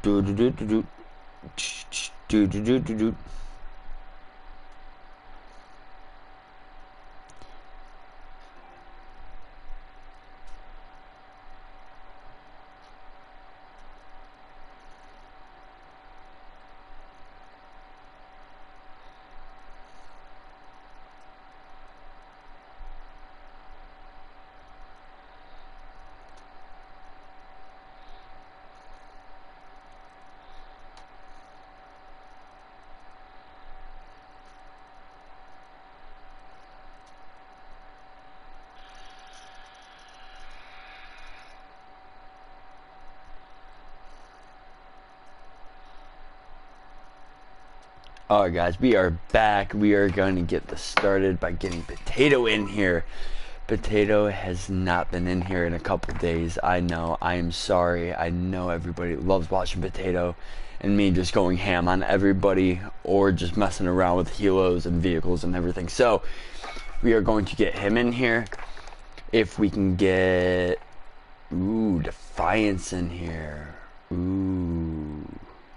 Do do do do do. Do do do do do. Alright guys, we are back. We are going to get this started by getting Potato in here. Potato has not been in here in a couple days. I know, I am sorry. I know everybody loves watching Potato and me just going ham on everybody or just messing around with helos and vehicles and everything. So, we are going to get him in here. If we can get... Ooh, Defiance in here. Ooh...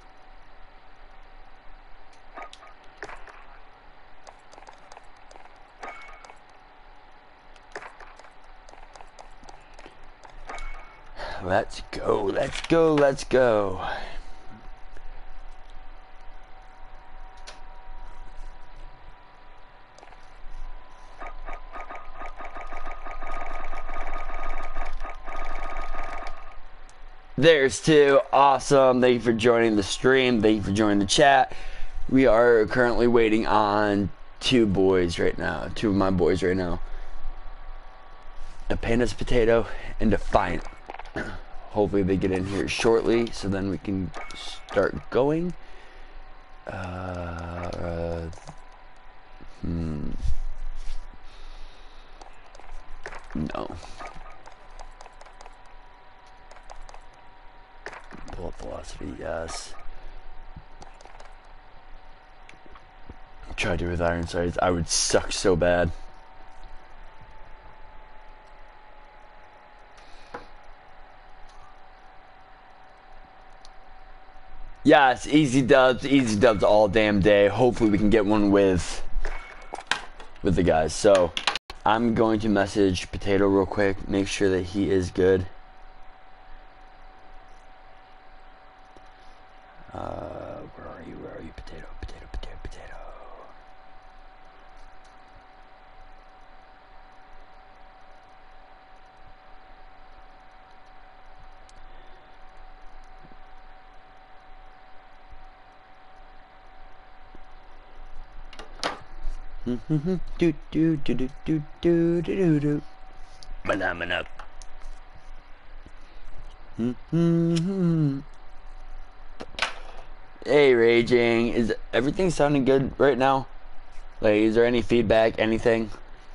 Let's go, let's go, let's go. There's two. Awesome. Thank you for joining the stream. Thank you for joining the chat. We are currently waiting on two boys right now. Two of my boys right now. A Panda's Potato and Defiant. Hopefully they get in here shortly so then we can start going. No. Pull up velocity, yes. Try to do with iron sights. I would suck so bad. Yes, easy dubs all damn day. Hopefully we can get one with the guys. So I'm going to message Potato real quick, make sure that he is good. Where are you, Potato? Do do do do do do do do. Banana. Hey, Raging. Is everything sounding good right now? Like, is there any feedback? Anything?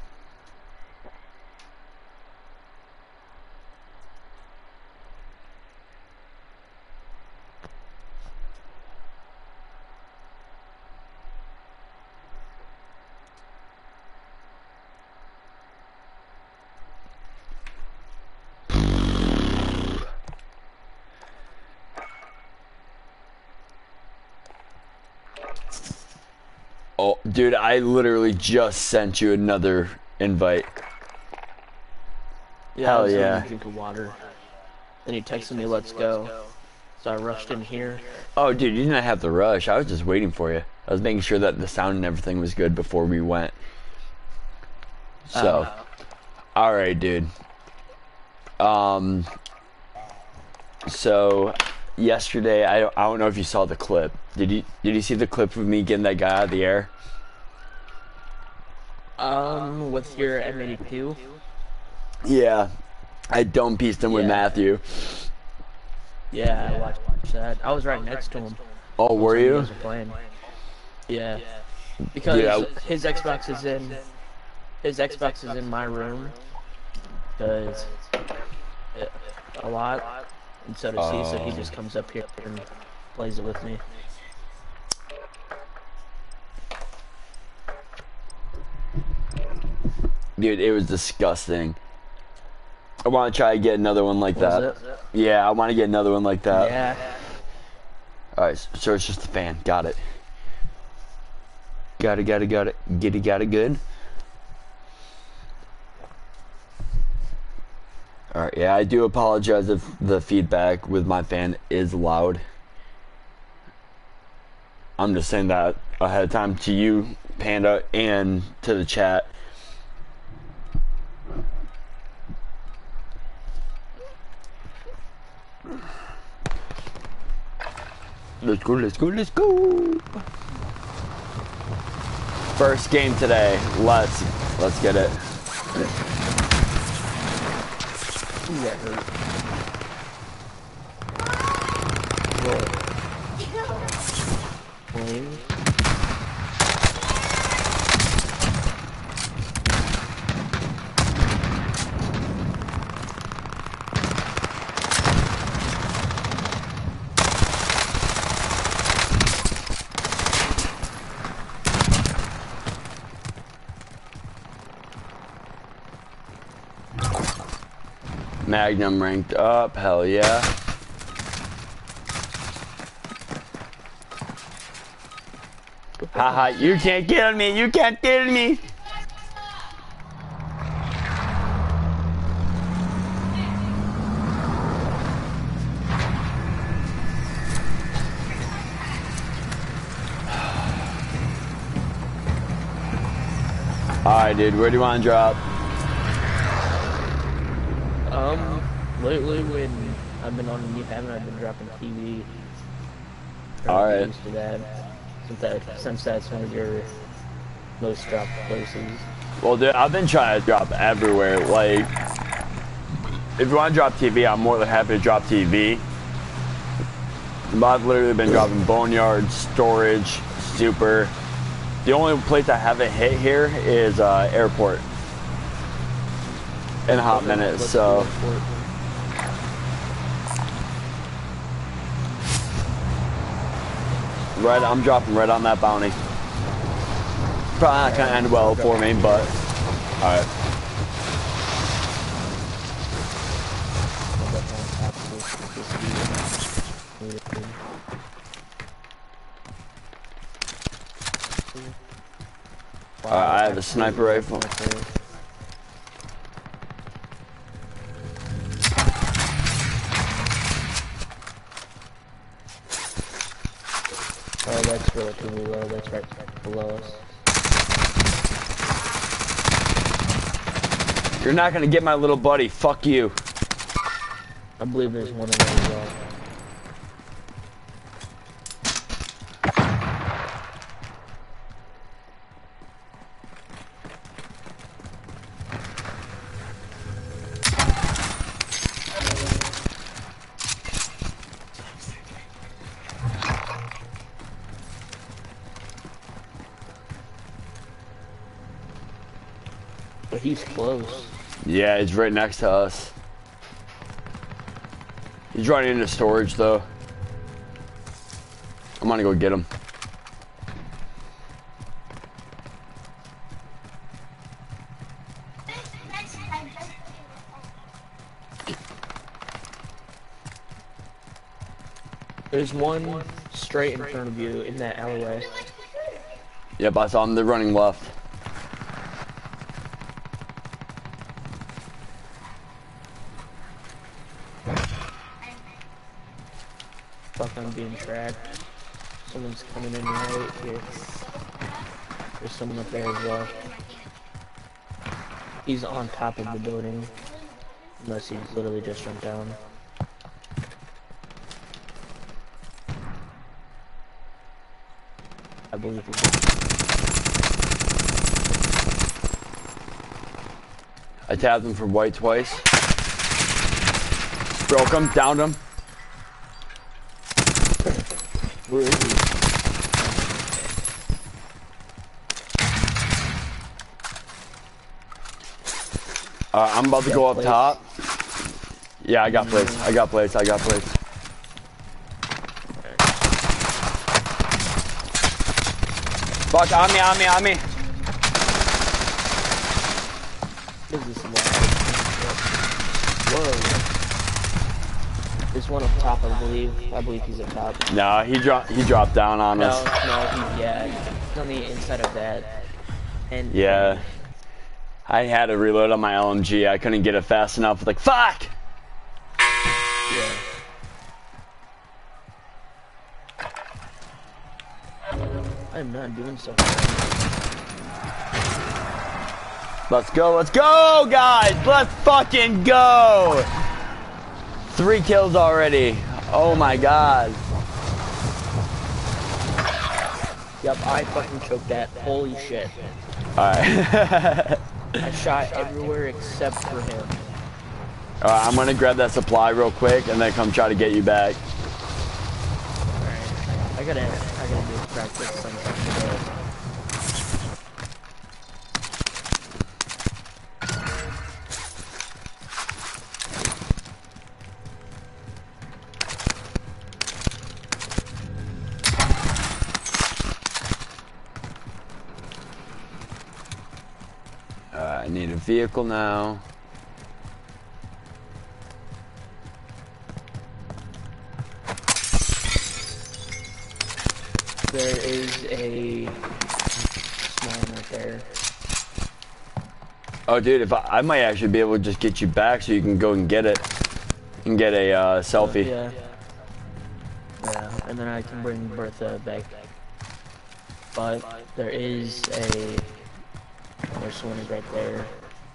Oh, dude, I literally just sent you another invite. Yeah, hell I was yeah. a drink of water. Then you texted me, let's go. So I rushed in here. Oh, dude, you didn't have to rush. I was just waiting for you. I was making sure that the sound and everything was good before we went. So, alright, dude. So, yesterday, I don't know if you saw the clip. Did you see the clip of me getting that guy out of the air? With your M82? Yeah. I dome pieced him with Matthew. Yeah, I watched that. I was right next to him. Oh, were you? You guys were playing. Yeah. Because his Xbox is in my room. Because a lot. And so does he, so he just comes up here and plays it with me. Dude, it was disgusting. I want to try to get another one like that. Was it? Yeah, I want to get another one like that. Yeah. Alright, so it's just the fan. Got it. Got it. Got it good. Alright, yeah, I do apologize if the feedback with my fan is loud. I'm just saying that ahead of time to you, Panda, and to the chat. Let's go. First game today. Let's get it. Ooh, that hurt. Flame. Magnum ranked up, hell yeah. Haha, you can't kill me, you can't kill me. Alright dude, where do you want to drop? Lately when I've been on New Haven, I've been dropping TV. Alright. Used to that. Since that's one of your most dropped places. Well dude, I've been trying to drop everywhere. Like, if you want to drop TV, I'm more than happy to drop TV. But I've literally been dropping Boneyard, Storage, Super. The only place I haven't hit here is Airport. In a hot minute, so. Right, I'm dropping right on that bounty. Probably not gonna end well for me, but alright. I have a sniper rifle. Oh, that's relatively low. That's right below us. You're not gonna get my little buddy. Fuck you. I believe there's one in there as well. But he's close. Yeah, he's right next to us. He's running into storage though. I'm gonna go get him. There's one straight in front of you in that alleyway. Yep, I saw him. They're running left. Fuck, I'm being tracked. Someone's coming in right here. There's someone up there as well. He's on top of the building. Unless he's literally just jumped down. I believe he did. I tabbed him for white twice. Broke him, downed him. Where is he? I'm about to go up top. Yeah, I got plates. I got plates. Fuck, on me. What is this? Whoa. There's one up top, I believe. I believe he's up top. No, he dropped down on us. Yeah, he's on the inside of that. And yeah. I had to reload on my LMG. I couldn't get it fast enough. Like, fuck! Yeah. I'm not doing so Let's go, guys! Let's fucking go! 3 kills already. Oh my god. Yep, I fucking choked that. Holy shit. Alright. I shot everywhere except for him. Alright, I'm gonna grab that supply real quick and then come try to get you back. Alright. I gotta do practice sometime today. I need a vehicle now. There is a small one right there. Oh, dude, if I might actually be able to just get you back so you can go and get it and get a selfie. Yeah. Yeah, and then I can bring Bertha back. But there is a... There's one right there.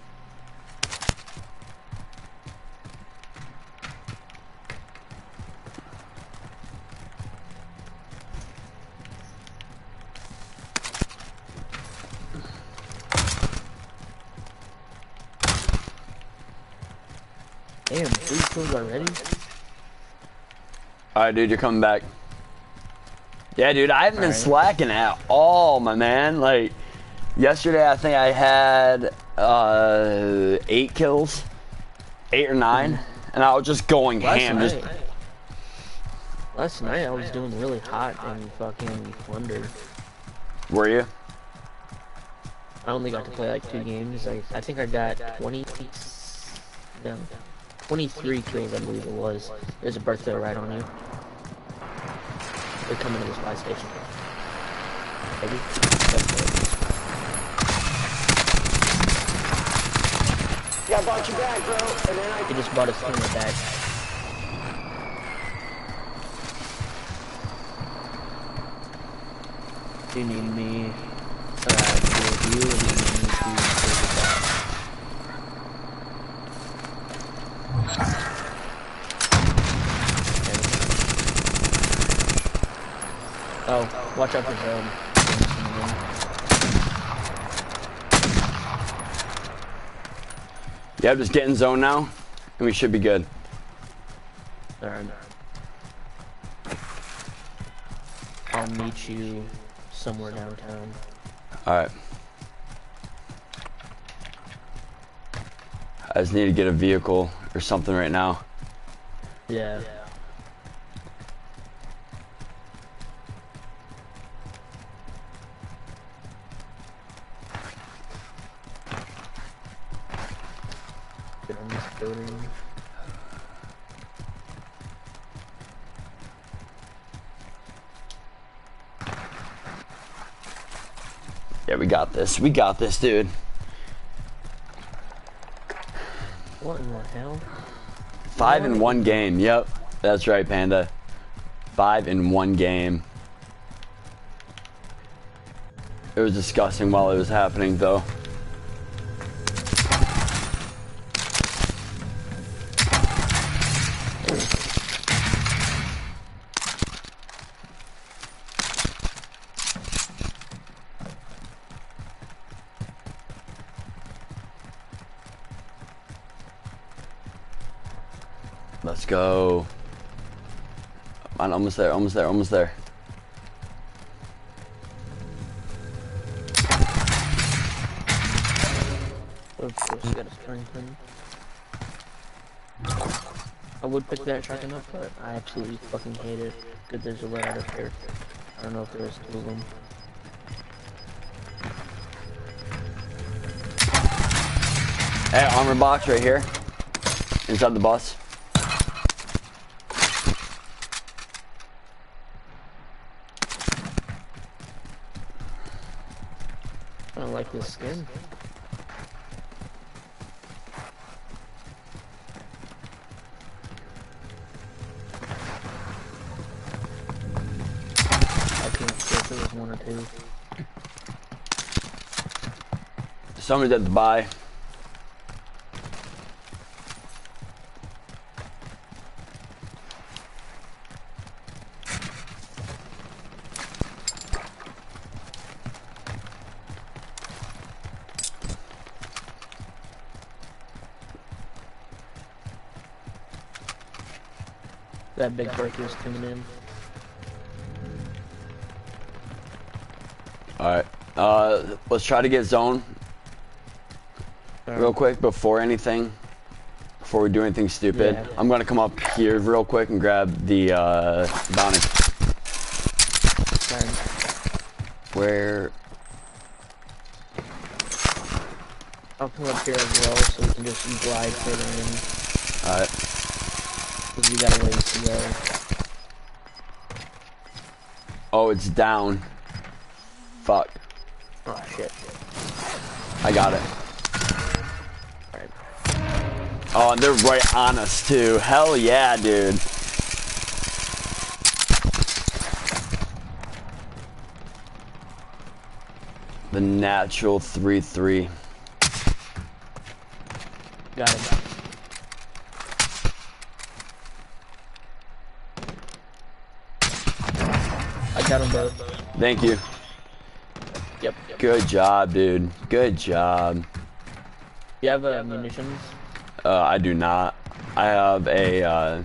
Damn, 3 kills already? Alright, dude, you're coming back. Yeah, dude, I haven't been slacking at all, my man. Like, yesterday I think I had 8 kills. 8 or 9. And I was just going ham. Last night I was doing really hot in fucking Wonder. Were you? I only got to play like 2 games. I think I got 23 kills, I believe it was. There's a birthday right on you. They're coming to this buy station. Maybe? Yeah, I bought you back, bro. And then He just bought a skin back. You need me to deal with you, and you need me to take it back. Oh, watch out for zone. Yeah, I'm just getting zone now, and we should be good. Alright. I'll meet you somewhere downtown. Alright. I just need to get a vehicle or something right now. Yeah. Get on this building. Yeah, we got this. We got this, dude. What in the hell? 5 in 1 game. Yep. That's right, Panda. 5 in 1 game. It was disgusting while it was happening, though. Let's go. I'm almost there, almost there, almost there. Of course, you gotta strengthen. I would pick that shotgun up, but I absolutely fucking hate it. Good, there's a red out of here. I don't know if there's 2 of them. Hey, armor box right here. Inside the bus. I don't like this skin. I can't see if it was one or two. Somebody's at the buy. That big breaker is coming in. Alright. Let's try to get zone real quick before anything. Before we do anything stupid. Yeah. I'm gonna come up here real quick and grab the bounty. Fine. Where? I'll come up here as well so we can just glide further in. Alright. Because we got a ways to go. Oh, it's down. Fuck. Oh shit. I got it. Alright. Oh, and they're right on us too. Hell yeah, dude. The natural 3-3. Got him. I got them both. Thank you. Yep. Good job, dude. Good job. You have munitions? I do not. I have a,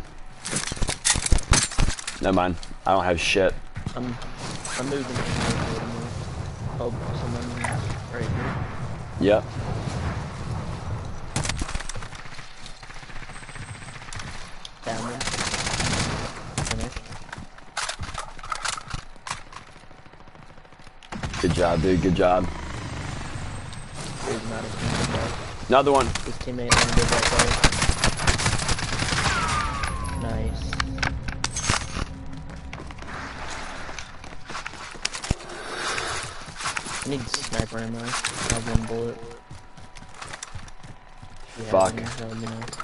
never mind. I don't have shit. I'm moving. Oh, someone right here. Yep. Down there. Finished. Good job, dude. Good job. There's not a teammate there. Another one. His teammate landed that way. Nice. I need sniper ammo. I have one bullet. If you have Fuck. any, let me know.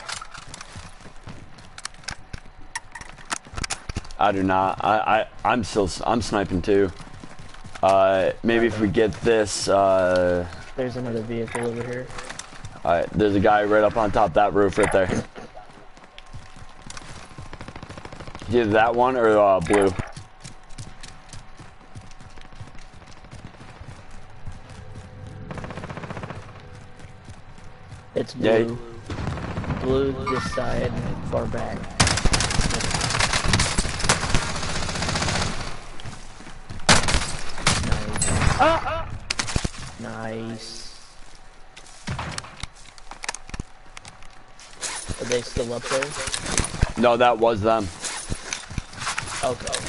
I do not. I'm sniping too. Maybe if we get this, There's another vehicle over here. alright, there's a guy right up on top of that roof right there. Either that one or, blue. It's Yeah. blue. Blue this side, far back. Nice. Nice. Are they still up there? No, that was them. Okay.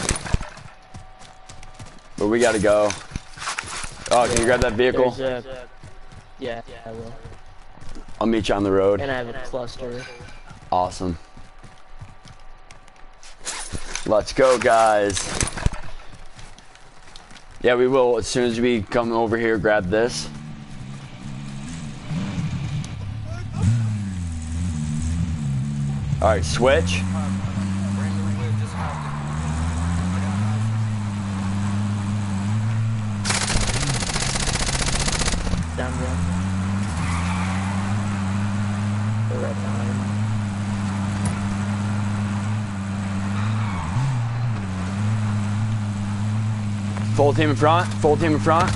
But we gotta go. Oh, can you grab that vehicle? There's yeah, I will. I'll meet you on the road. And I have a cluster. Awesome. Let's go, guys. Yeah, we will. As soon as we come over here, grab this. Alright, switch. Down there. They're right behind. Full team in front. Full team in front.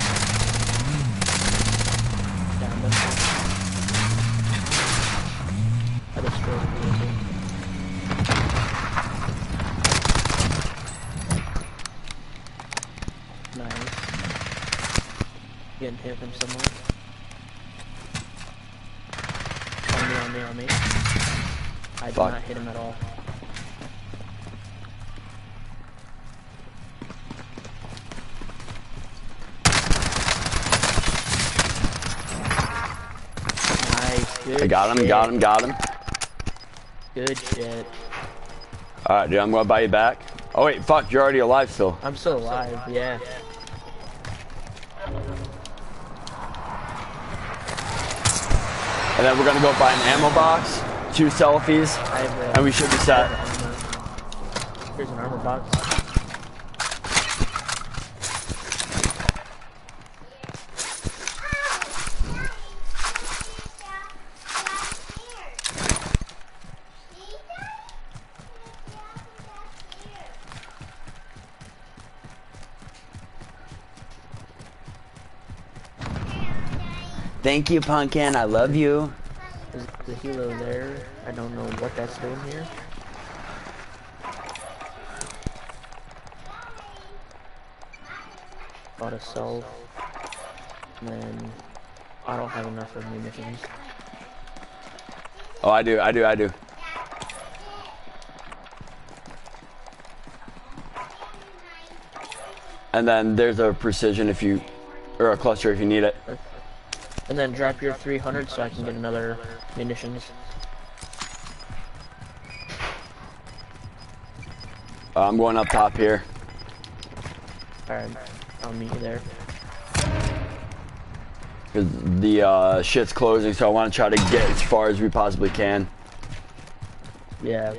Down there. I destroyed the vehicle. Nice. Getting hit from somewhere. On me. I did Fuck. not hit him at all. Nice, good I got him, shit. got him. Good shit. Alright, dude, I'm gonna buy you back. Oh, wait, fuck, you're already alive still. I'm still alive, yeah. And then we're gonna go buy an ammo box, 2 selfies, I have a, and we should be set. Here's an armor box. Thank you, Pumpkin. I love you. There's the helo there. I don't know what that's doing here. Bought a self. And then I don't have enough of munitions. Oh, I do. And then there's a precision if you, or a cluster if you need it. And then drop your 300 so I can get another munitions. I'm going up top here. Alright, I'll meet you there. Cause the shit's closing, so I want to try to get as far as we possibly can. Yeah.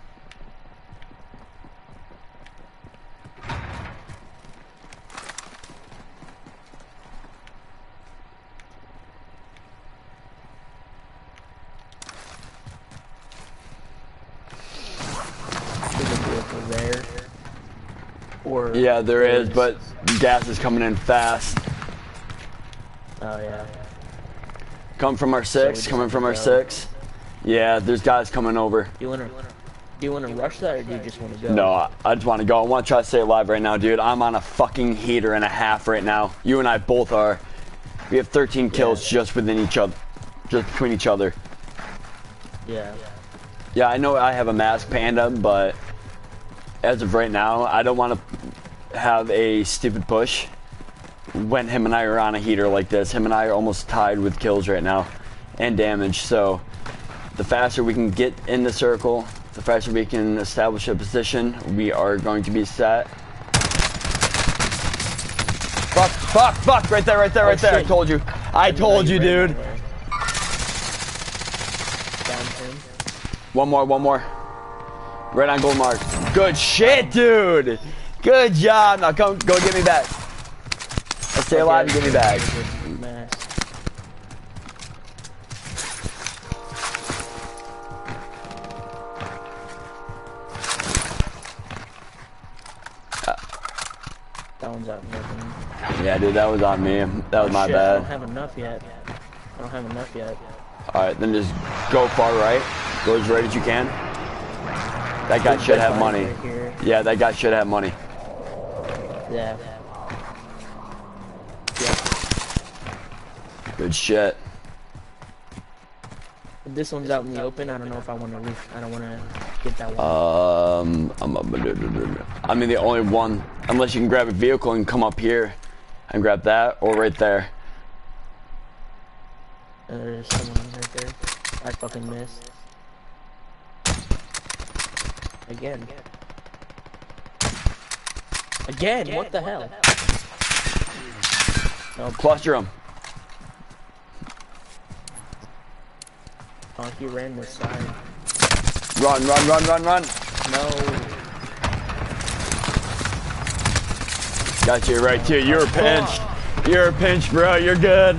There. Or Yeah, there is, but gas is coming in fast. Oh yeah. Come from our 6, coming from our 6. Yeah, there's guys coming over. Do you wanna rush that, or do you just wanna go? No, I just want to go. I want to try to stay alive right now, dude. I'm on a fucking heater and a half right now. You and I both are. We have 13 kills just within each other, just between each other. Yeah. Yeah, I know I have a mask, Panda, but as of right now, I don't want to have a stupid push when him and I are on a heater like this. Him and I are almost tied with kills right now and damage, so the faster we can get in the circle, the faster we can establish a position, we are going to be set. Fuck, right there. Shit. I told you, dude. Down him. One more. Right on gold mark. Good shit, dude. Good job. Now go get me back. Let's stay alive and get me back. That one's out nothing. Yeah, dude, that was on me. That was my Shit, bad. I don't have enough yet. Alright, then just go far right. Go as right as you can. That guy should have money. Right here. Yeah, that guy should have money. Yeah. Good shit. This one's out in the open. I don't know if I want to get that one. I mean, the only one, unless you can grab a vehicle and come up here and grab that, or right there. There's someone right there. I fucking missed. Again. What the hell? No, Cluster him. oh, he ran this side. Run. No. Got you right too. You're pinched. You're pinched, bro. You're good.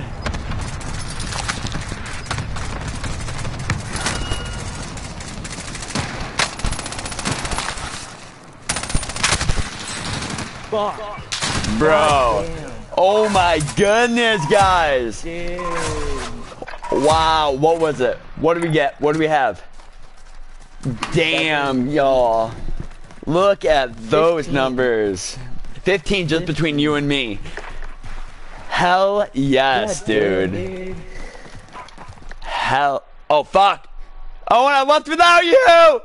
Fuck. Bro. Oh my goodness, guys. Dude. Wow. What was it? What did we get? What do we have? Damn, y'all. Look at those 15. numbers. 15 just between you and me. Hell yes, God dude. damn, dude. Hell. Oh, fuck. Oh, and I left without you.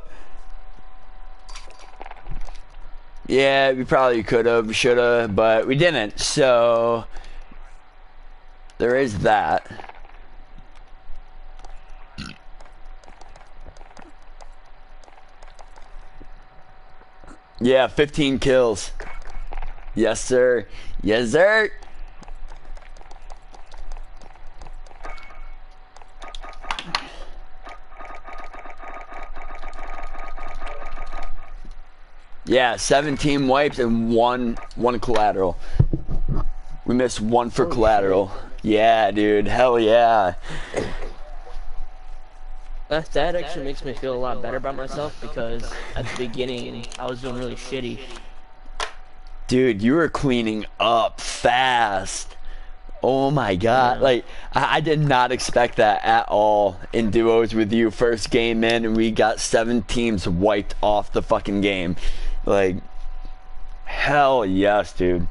Yeah, we probably could have, should have, but we didn't. So there is that. Yeah, 15 kills. Yes, sir. Yes, sir. Yeah, 17 wipes and one collateral. We missed one for Holy collateral. Yeah, dude. Hell yeah. That actually makes me feel a lot better about myself because at the beginning I was doing really shitty. Dude, you were cleaning up fast. Oh my god. Yeah. Like, I did not expect that at all in duos with you. First game in, and we got 7 teams wiped off the fucking game. Like, hell yes, dude.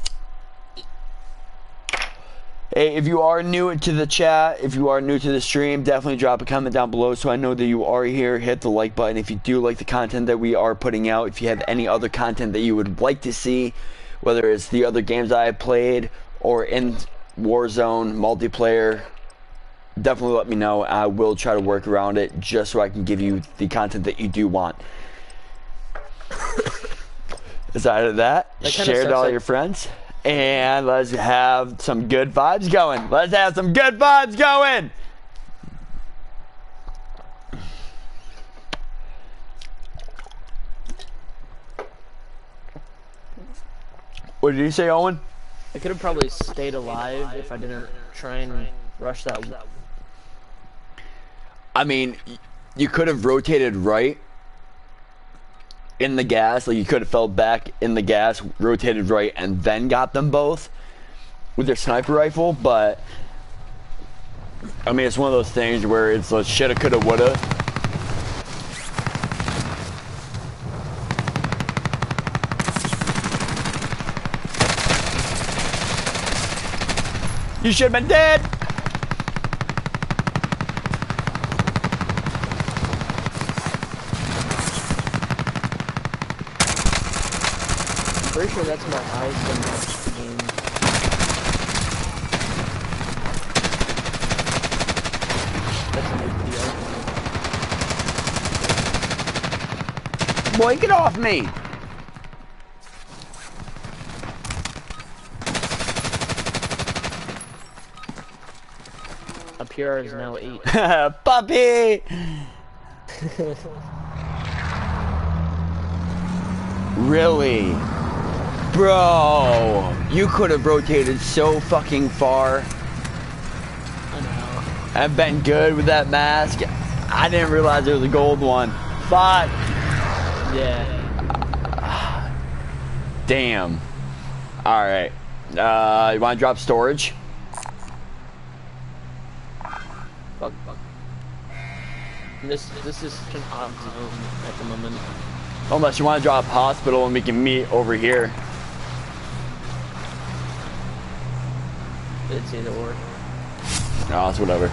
Hey, if you are new to the chat, if you are new to the stream, definitely drop a comment down below so I know that you are here. Hit the like button if you do like the content that we are putting out. If you have any other content that you would like to see, whether it's the other games I have played or in Warzone multiplayer, definitely let me know. I will try to work around it just so I can give you the content that you do want. Aside of that, share it to all your friends. And let's have some good vibes going. Let's have some good vibes going. What did you say, Owen? I could have probably stayed alive if I didn't try and rush that. I mean, you could have rotated right in the gas, like you could have fell back in the gas, rotated right, and then got them both with their sniper rifle, but I mean, it's one of those things where it's like shoulda, coulda, woulda. You should have been dead. Pretty sure that's my highest in the game. That's a big deal. Boy, get off me! Up here is now 8. Puppy! Really? Bro, you could have rotated so fucking far I know. and been good with that mask. I didn't realize it was a gold one. Fuck. Yeah. Damn. Alright. You want to drop storage? Fuck. This is such an odd zone at the moment. Unless you want to drop hospital and we can meet over here. It's either or. No, it's whatever.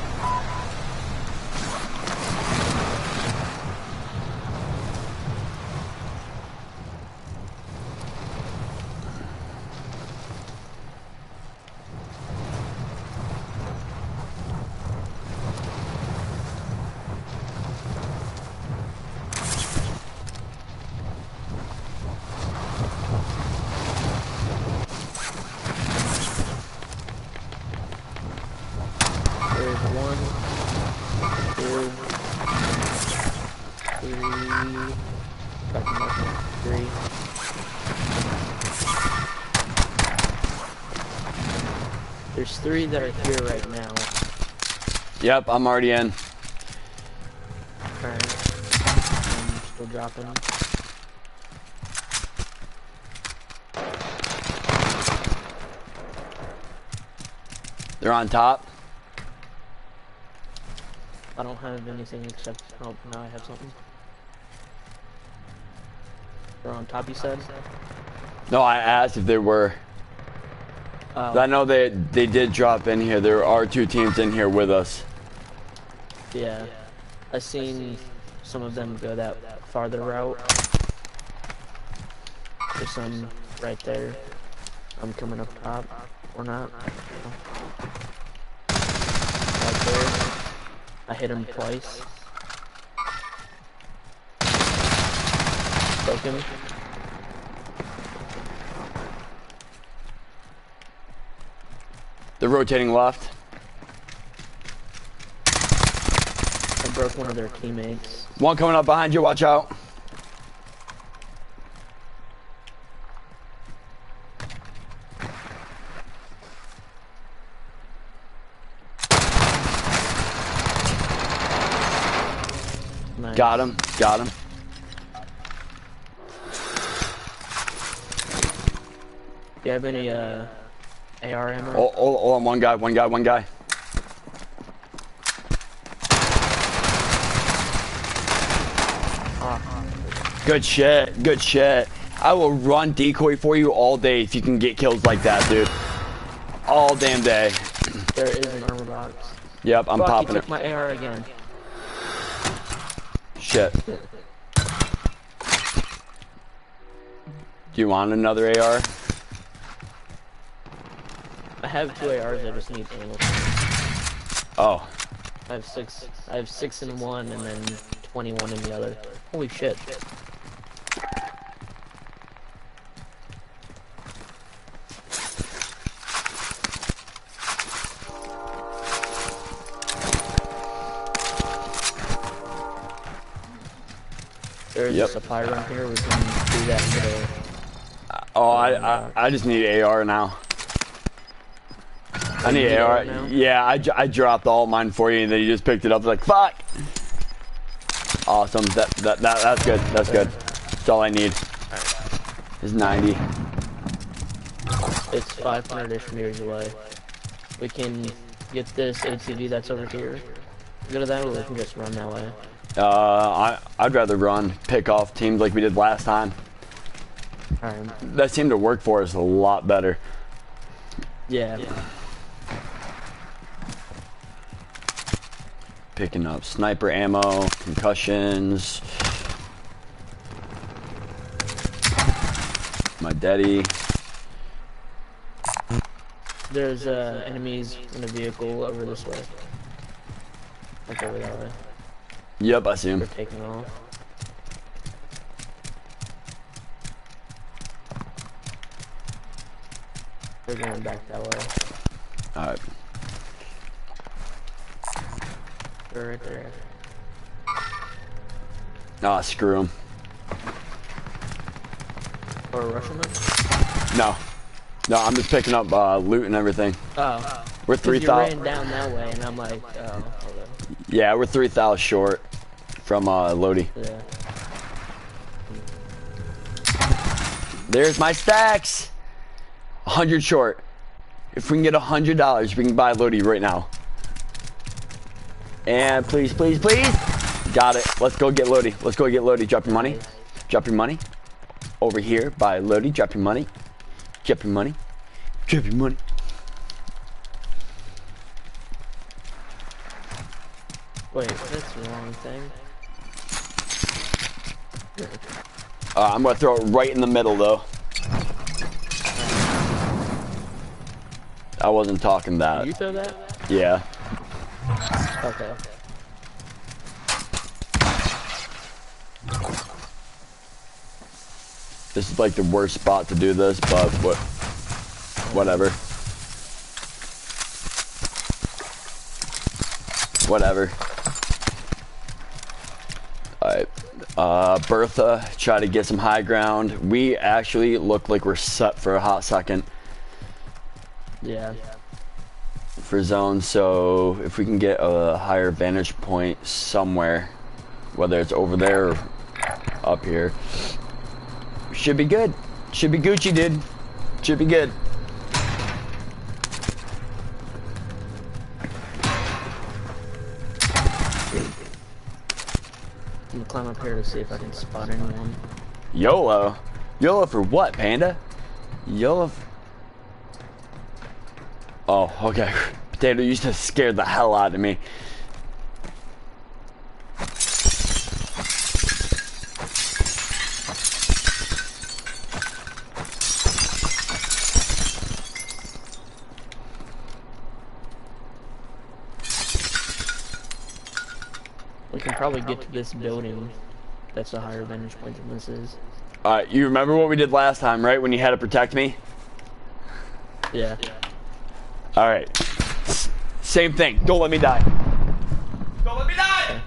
There's 1, 2, 3. Fucking nothing. 3. There's 3 that are here right now. Yep, I'm already in. Alright. I'm still dropping. They're on top. I don't have anything except, oh, now I have something. They're on top, you said? No, I asked if they were. Oh, I know they did drop in here. There are 2 teams in here with us. yeah. I seen some of them go that farther route. There's some right there. I'm coming up top. Or not. Right there. I hit him twice. Broke him. They're rotating left. I broke one of their teammates. One coming up behind you, watch out. Got him. Got him. Do you have any AR ammo? Hold on, one guy. Good shit. I will run decoy for you all day if you can get kills like that, dude. All damn day. There is an armor box. Yep, I'm Fuck, popping he it. took my AR again. Shit. Do you want another AR? I have 2 ARs, I just need ammo. Oh. I have 6 in one and then 21 in the other. Holy shit. There's Yep. a supply run here, we can do that in the... Oh, I just need AR now. I need AR. now? Yeah, I dropped all mine for you, and then you just picked it up. Like fuck. Awesome. That's good. That's good. That's all I need. Is 90. It's 500-ish meters away. We can get this ATV that's over here. Go to that, or we can just run that way. I'd rather run, pick off teams like we did last time. Alright. That seemed to work for us a lot better. Yeah. Picking up sniper ammo, concussions. My daddy. There's enemies in a vehicle over this way. Like over that way. Yep, I see him. They're taking off. They're going back that way. Alright. They're right there. Ah, screw him. Or Russian them? No. No, I'm just picking up loot and everything. Oh. We're 'Cause you 3,000. ran down that way, and I'm like, oh, hold on. Yeah, we're 3,000 short from Lodi. Yeah. There's my stacks. 100 short. If we can get $100, we can buy Lodi right now. And please, please, please. Got it. Let's go get Lodi. Let's go get Lodi. Drop your money. Drop your money. Over here, buy Lodi. Drop your money. Drop your money. Drop your money. Wait, that's the wrong thing. I'm gonna throw it right in the middle, though. I wasn't talking that. Did you throw that? Yeah. Okay. This is like the worst spot to do this, but whatever. Whatever. Alright. Bertha, try to get some high ground. We actually look like we're set for a hot second Yeah. for zone, so if we can get a higher vantage point somewhere, whether it's over there or up here, should be good. Should be Gucci, dude. Should be good. I'm gonna climb up here to see if I can spot anyone. YOLO. YOLO for what, Panda? YOLO. Oh, okay. Potato, you just scared the hell out of me. We can probably get to this building that's a higher vantage point than this is. Alright, you remember what we did last time, right? When you had to protect me? Yeah. Alright. Same thing. Don't let me die. Don't let me die!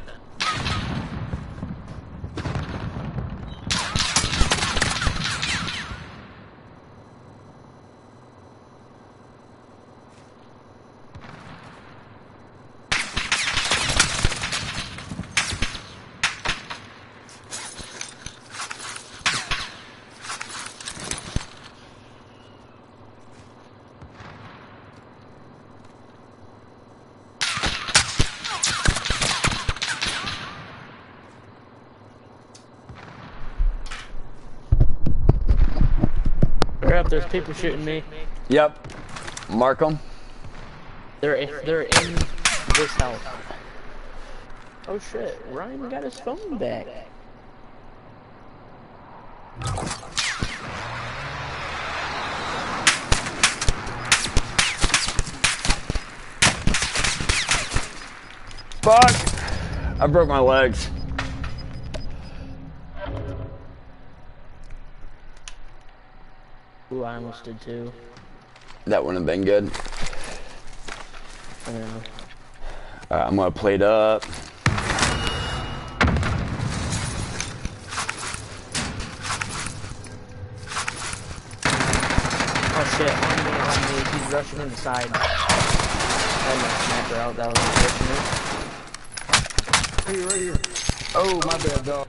Crap, there's people shooting me. Yep. Mark them. They're in this house. Oh shit, Ryan got his phone back. Fuck! I broke my legs. Ooh, I almost did too. That wouldn't have been good. I don't know. Alright, I'm gonna plate up. Oh shit, on me. He's rushing inside. I had my sniper out, that was unfortunate. Hey, right here. Oh, my bad, dog.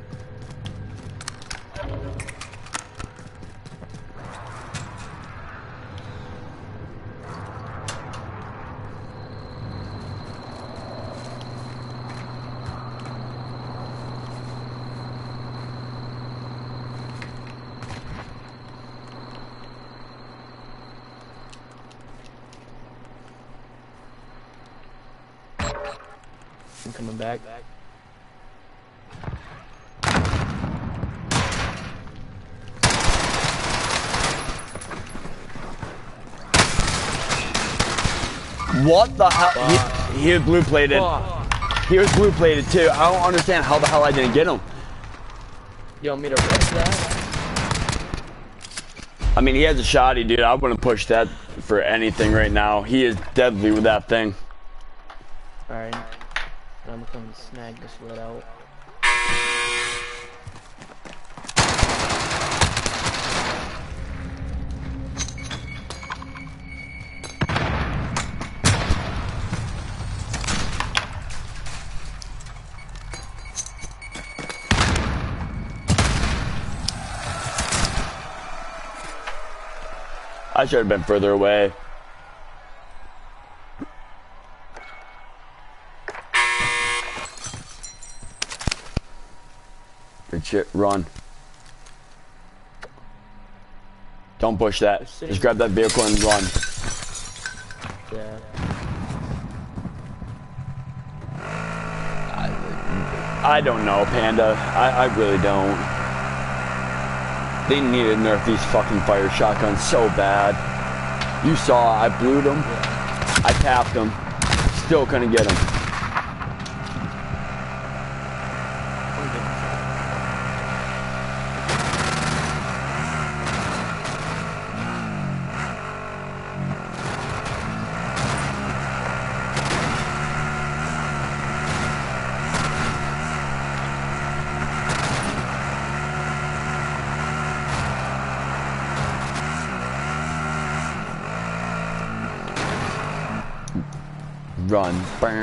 I'm coming back. What the hell? He was blue plated. He was blue plated too. I don't understand how the hell I didn't get him. You want me to rush that? I mean, he has a shotty, dude. I wouldn't push that for anything right now. He is deadly with that thing. Alright. I'm gonna come snag this wood out. I should have been further away. Good shit, run. Don't push that. Just grab that vehicle and run. Yeah. I don't know, Panda. I really don't. They need to nerf these fucking fire shotguns so bad. You saw, I blew them. I tapped them. Still couldn't get them. Run.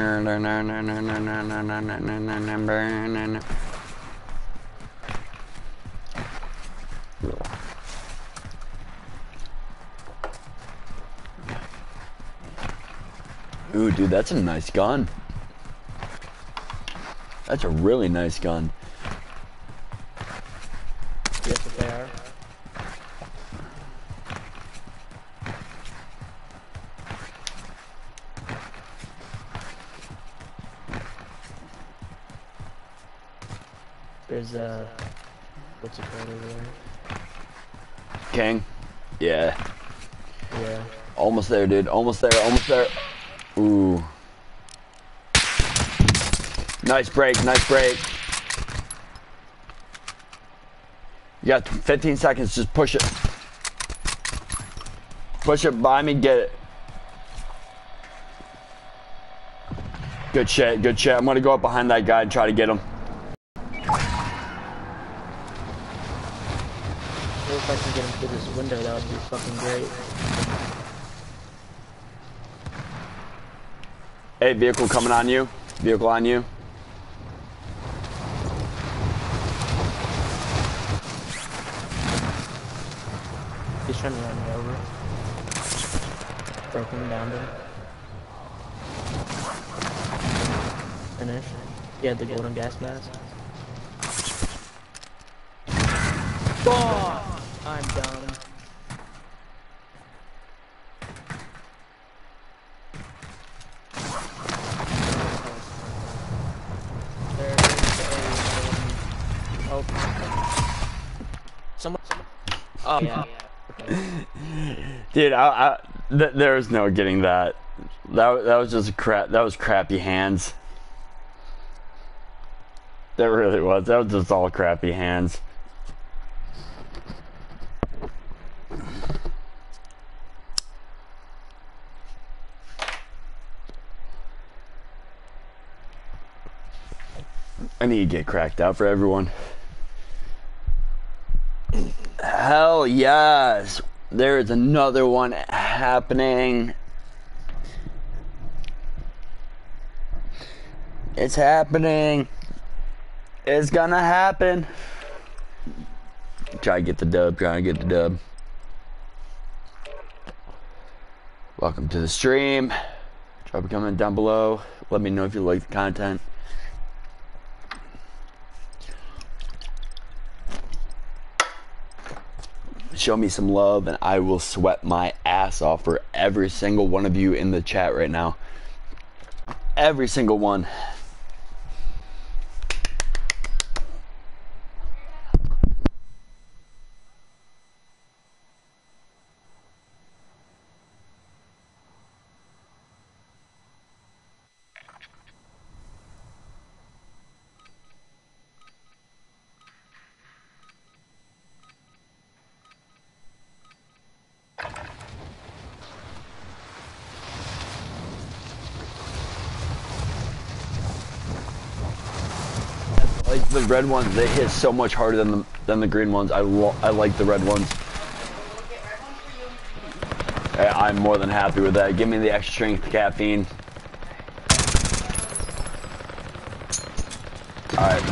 Ooh, dude, that's a nice gun. That's a really nice gun. Yes, if they are. There's what's it called over there? King? Yeah. Yeah. Almost there, dude. Almost there, almost there. Ooh. Nice break, nice break. You got 15 seconds, just push it. Push it by me, get it. Good shit, good shit. I'm gonna go up behind that guy and try to get him. If I can get him through this window, that would be fucking great. Hey, vehicle coming on you. Vehicle on you. He's trying to run me over. Broke him, downed him. Finish. He had the golden gas mask. Fuck! I'm down. Oh yeah. Okay. Dude, there was no getting that. That was just crap. That was crappy hands. That really was. That was just all crappy hands. I need to get cracked out for everyone. Hell yes. There is another one happening. It's happening. It's gonna happen. Try to get the dub, trying to get the dub. Welcome to the stream. Drop a comment down below. Let me know if you like the content. Show me some love and I will sweat my ass off for every single one of you in the chat right now. Every single one. Like the red ones, they hit so much harder than the green ones. I like the red ones. Hey, I'm more than happy with that. Give me the extra strength caffeine. All right.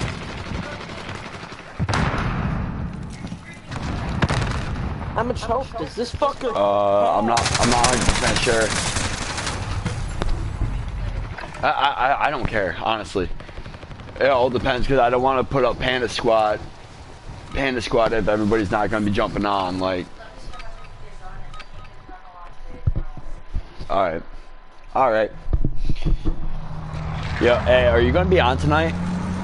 How much health does this fucker? I'm not 100% sure. I don't care, honestly. It all depends because I don't want to put up Panda Squad if everybody's not going to be jumping on, like. Alright. Alright. Yo, hey, are you going to be on tonight?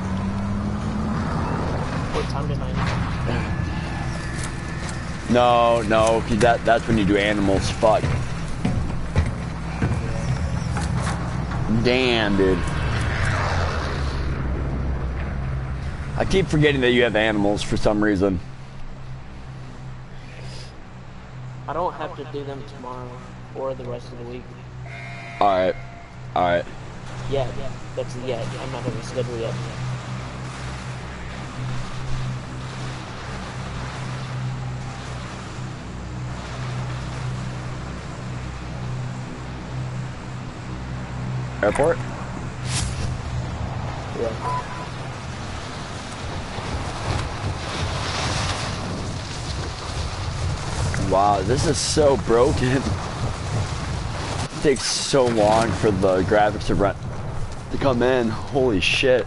What time tonight? No, cause that's when you do animals. Fuck. Damn, dude. I keep forgetting that you have animals for some reason. I don't have to do them tomorrow or the rest of the week. Alright. Alright. Yeah, that's the yet. I'm not having a schedule yet. Airport? Yeah. Wow, this is so broken. It takes so long for the graphics to come in. Holy shit.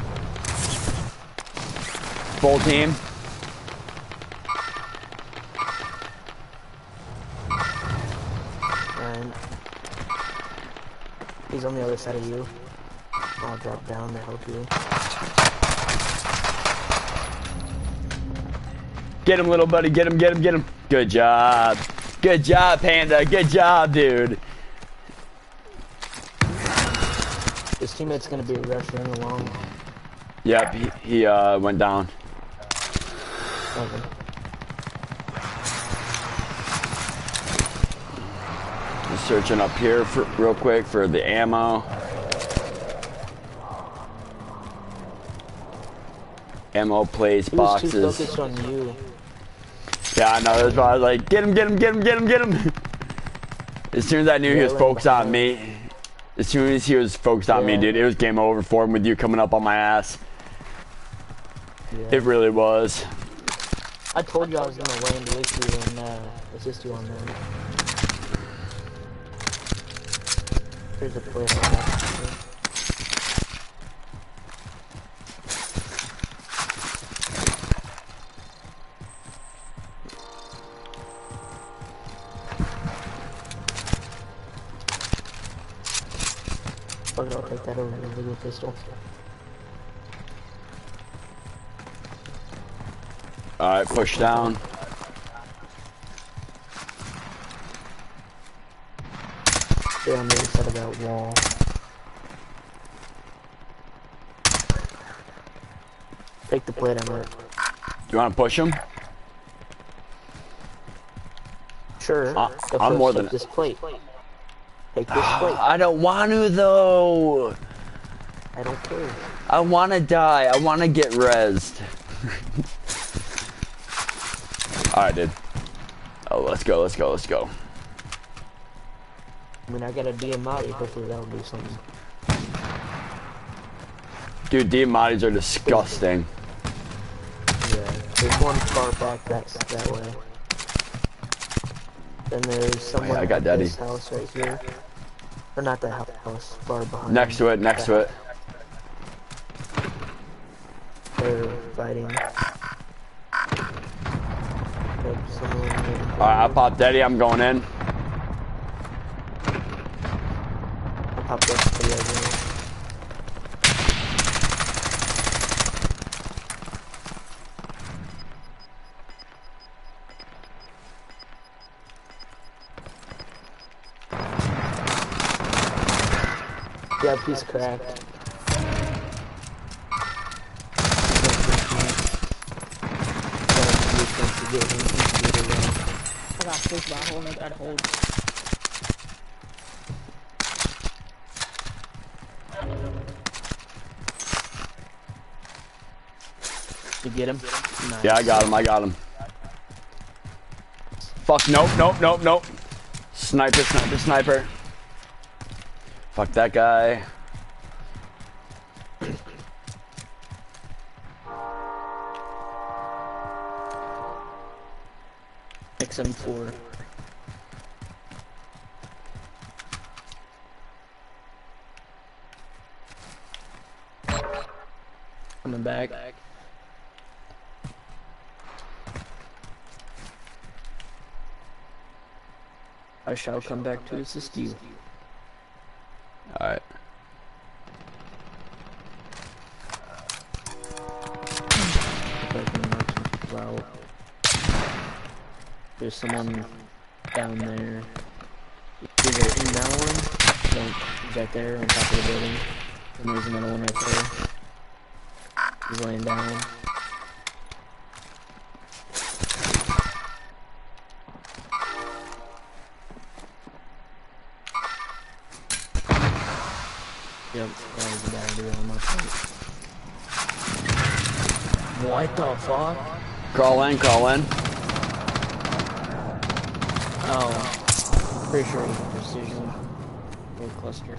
Full team. And he's on the other side of you. I'll drop down to help you. Get him, little buddy. Get him, get him, get him. Good job. Good job, Panda. Good job, dude. His teammate's gonna be rushing along. Yep, he went down. Okay. Just searching up here real quick for the ammo. Ammo plates, boxes. He was too focused on you. Yeah, I know. That's why I was like, get him, get him, get him, get him, get him. As soon as I knew he was focused on me, as soon as he was focused on me, dude, it was game over for him with you coming up on my ass. Yeah. It really was. I told you I was gonna land with you and assist you on that. There's a player on that. Okay, I'll take that over the legal pistol. Alright, push down. They're on the other side of that wall. Take the plate on it. You want to push him? Sure. I'm First, more take than- this plate. Take this plate. I don't want to though. I don't care. I want to die. I want to get rezzed. Alright, dude. Oh, let's go, let's go, let's go. I mean, I got a Diamatti. Hopefully that'll do something. Dude, Diamattis are disgusting. Yeah. There's one far back that way. Then there's someone I got at Daddy. this house right here. Or not that house, far behind. Next to it, next to it. They're fighting. Alright, I popped Daddy, I'm going in. I popped up to the other. Yeah, he's cracked. I got pushed by a hole and I got hold. You get him? Nice. Yeah, I got him, I got him. Fuck, nope, nope, nope, nope. Sniper, sniper, sniper. Fuck that guy. XM4. Coming back. I shall come back to assist you. Alright. If I can knock some people out. There's someone down there. Either in that one, no, he's right there on top of the building. And there's another one right there. He's laying down. Yep, that was a bad idea on my part. What the fuck? Crawl in, crawl in. Oh, pretty sure it was a precision or cluster.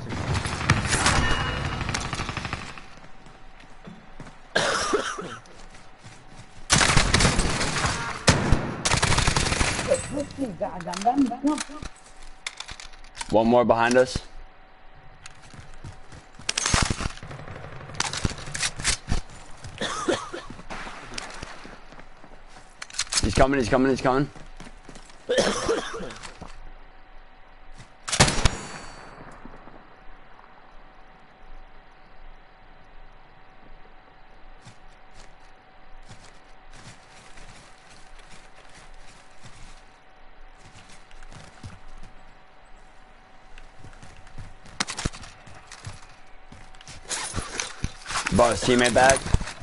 One more behind us. He's coming, he's coming, he's coming. Brought his teammate back.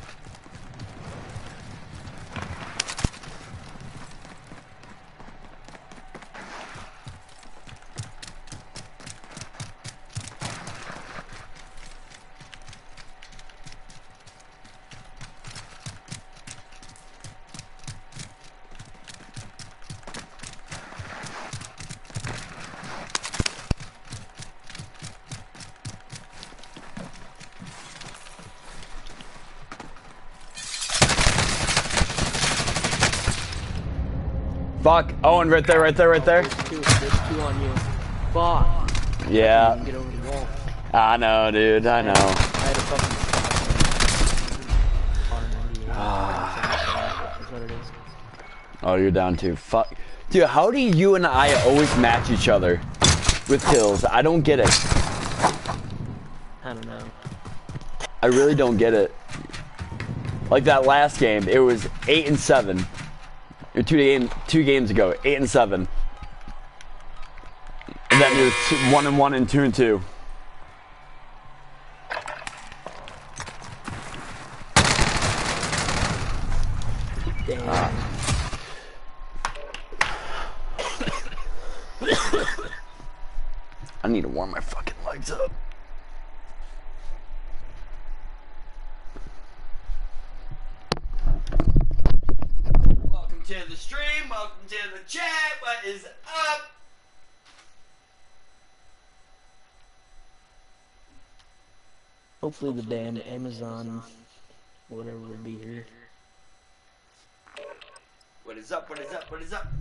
Fuck. Owen, right there, right there, right there. There's two on you. Fuck. Yeah. Get over the wall. I know, dude. I know. I had a fucking. That's what it is. Oh, you're down too. Fuck. Dude, how do you and I always match each other with kills? I don't get it. I don't know. I really don't get it. Like that last game, it was 8 and 7. Or two games ago, 8 and 7. And And then you're 1-1 and 2-2. Damn. I need to warm my fucking legs up. Welcome to the stream. Welcome to the chat. What is up? Hopefully the damn Amazon, whatever, will be here. What is up? What is up? What is up?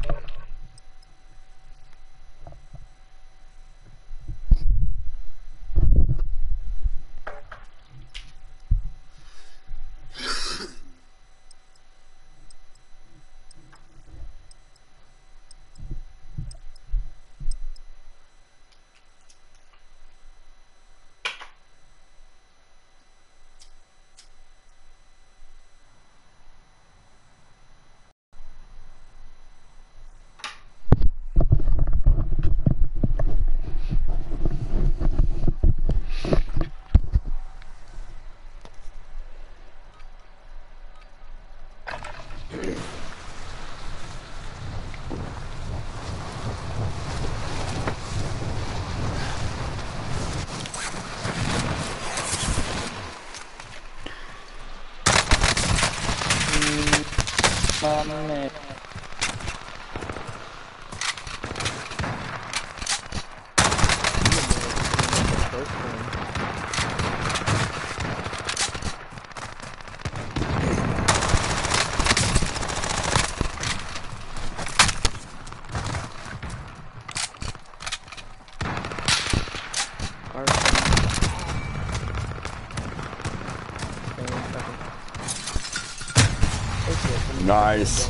Nice.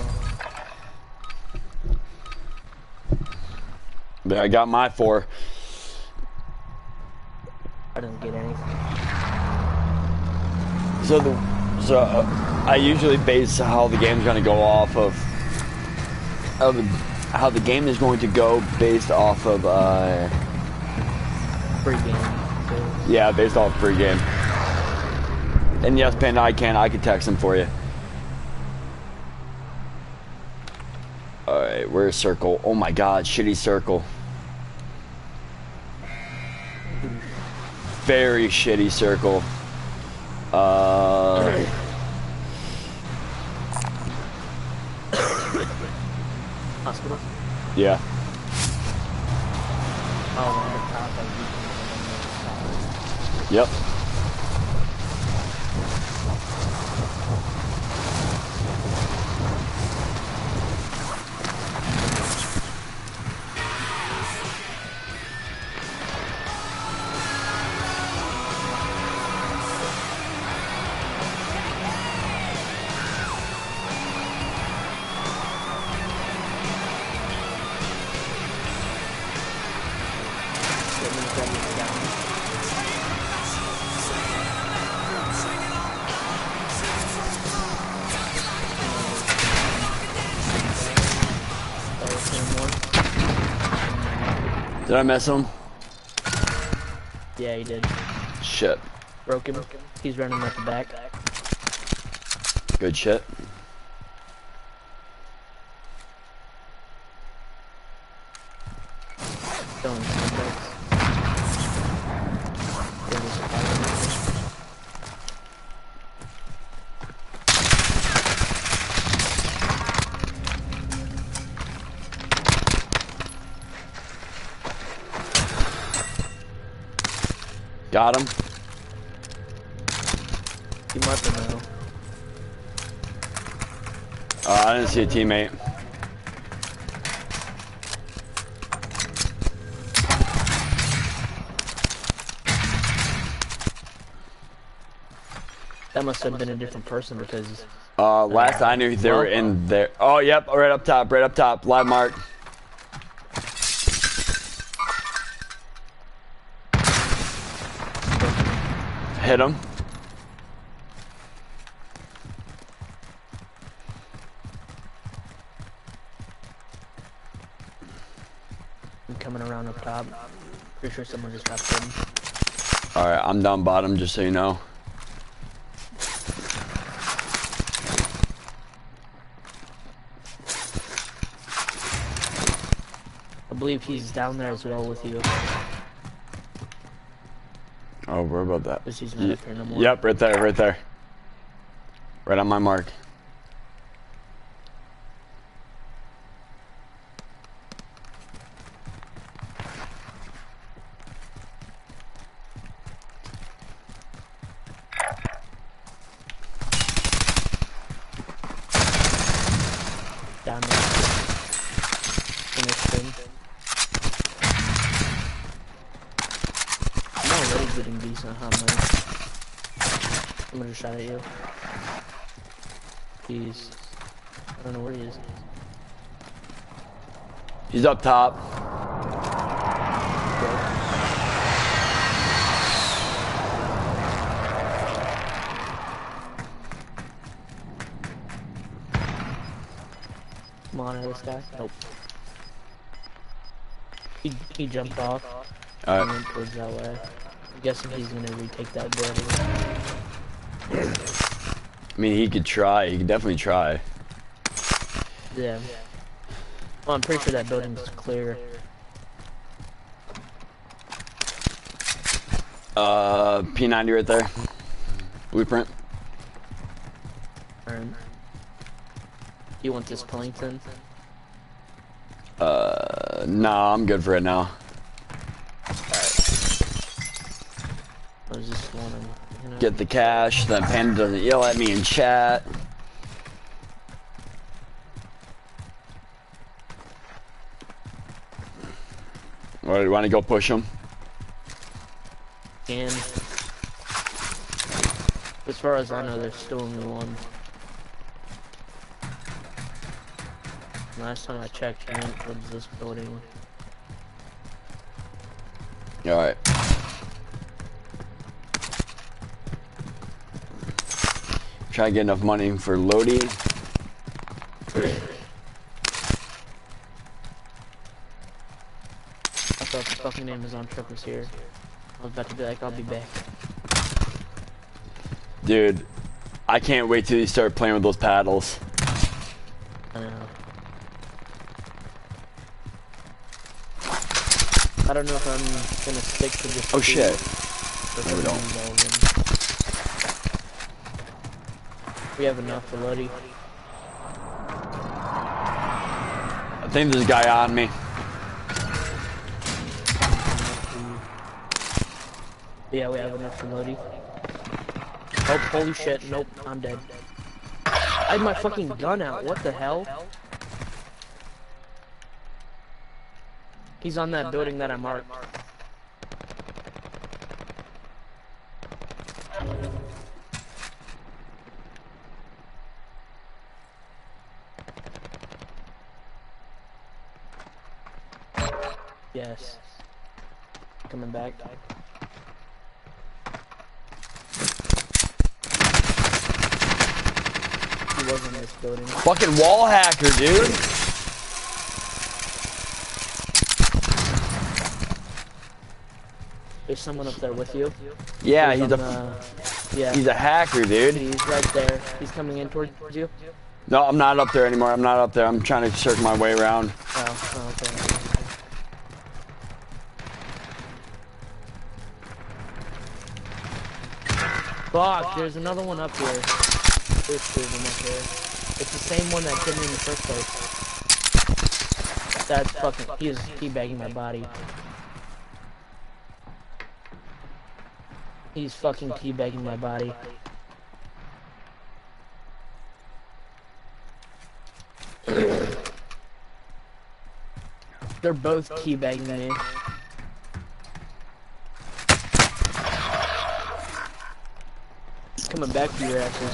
But I got my 4. I didn't get anything. So I usually base how the game's going to go off of how the game is going to go based off of Free game. So. yeah, based off free game. And yes, Panda, I can text them for you. Alright, where's circle? Oh my god, shitty circle. Very shitty circle. Hospital? Yeah. Oh, on the top. Yep. Did I mess him? Yeah, he did. Shit. Broke him. He's running at the back. Good shit. Throwing contacts. Got him. You must have known. I didn't see a teammate. That must have been a different person because... Last I knew they were in there. Oh, yep, right up top, live mark. Hit him. I'm coming around up top. Pretty sure someone just dropped in. Alright, I'm down bottom, just so you know. I believe he's down there as well with you. Oh, where about that? Because he's not up here no more. Yep, right there, right there. Right on my mark. Down there. Finished him. I'm already getting decent hot money. I'm gonna shot at you. He's... I don't know where he is. He's up top. Come on, this guy. Nope. He jumped off and went towards that way. I'm guessing he's gonna retake that building. I mean, he could try. He could definitely try. Yeah. Well, I'm pretty sure that building's clear. P90 right there. Blueprint. Alright. You want this Pellington? No, I'm good for it now. I was just wanting, you know. Get the cash, then Panda doesn't yell at me in chat. Or do you want to go push him? And as far as I know, there's still only one. Last time I checked, he went towards this building. Alright. Try to get enough money for Lodi. I thought the fucking Amazon truck was here. I was about to be like, I'll be back. Dude, I can't wait till you start playing with those paddles. I know. I don't know if I'm gonna stick to this. Oh shit. No, we don't. We have enough for Lodi. I think there's a guy on me. Yeah, we have enough for Lodi. Oh, holy shit. Nope, I'm dead. I had my fucking gun out. What the hell? He's on that building that I marked. Yes. Coming back. He was in this building. Fucking wall hacker, dude. There's someone up there with you. Yeah, He's he's on a yeah. he's a hacker, dude. He's right there. He's coming in towards you. No, I'm not up there anymore. I'm not up there. I'm trying to circle my way around. Oh, okay. Fuck, there's another one up here. There's two of them up here. It's the same one that killed me in the first place. That's fucking, he is teabagging my body. He's fucking teabagging my body. They're both teabagging me. Coming back to your asses.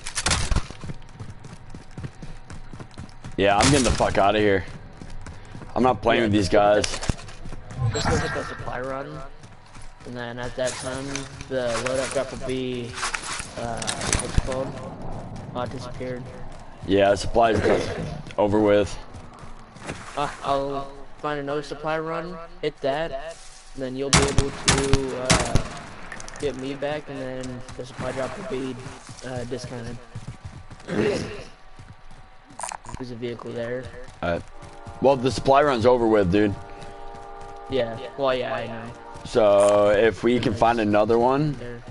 Yeah, I'm getting the fuck out of here. I'm not playing with these guys. Just go hit the supply run, and then at that time, the loadout drop will be, what's it called? Disappeared. Yeah, supplies over with. I'll find another supply run, hit that, and then you'll be able to, get me back, and then the supply drop will be, discounted. There's a vehicle there. Alright. Well, the supply run's over with, dude. Yeah, well, yeah, I know. So, if we can find another one... There.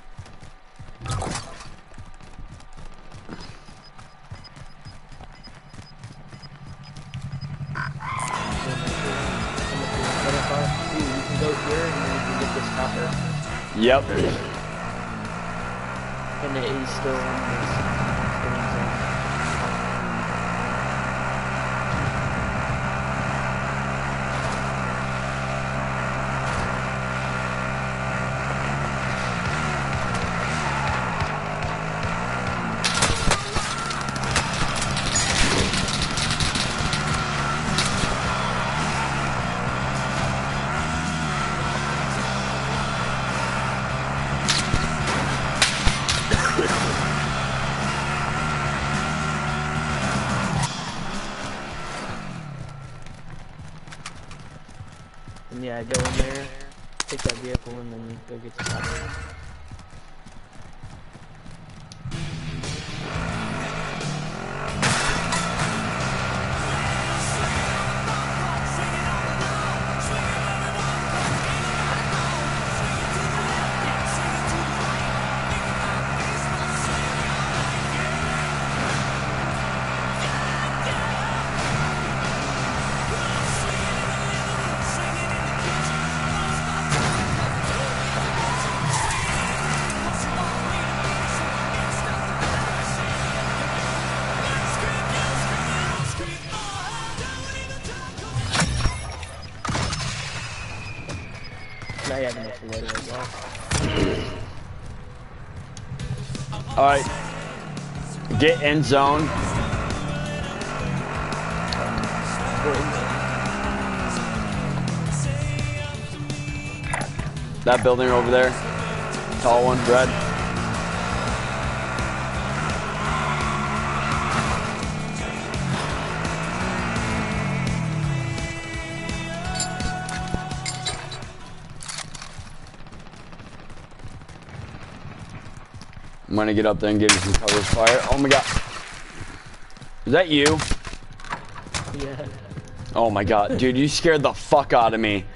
You can go here and then you can get this copper. Yep. And it is still in this spinning zone. And yeah, go in there, take that vehicle, and then go get the copper. Now you have enough to load it as well. Alright. Get end zone. That building over there. Tall one, red. I'm gonna get up there and give you some cover fire. Oh my god. Is that you? Yeah. Oh my god. Dude, you scared the fuck out of me.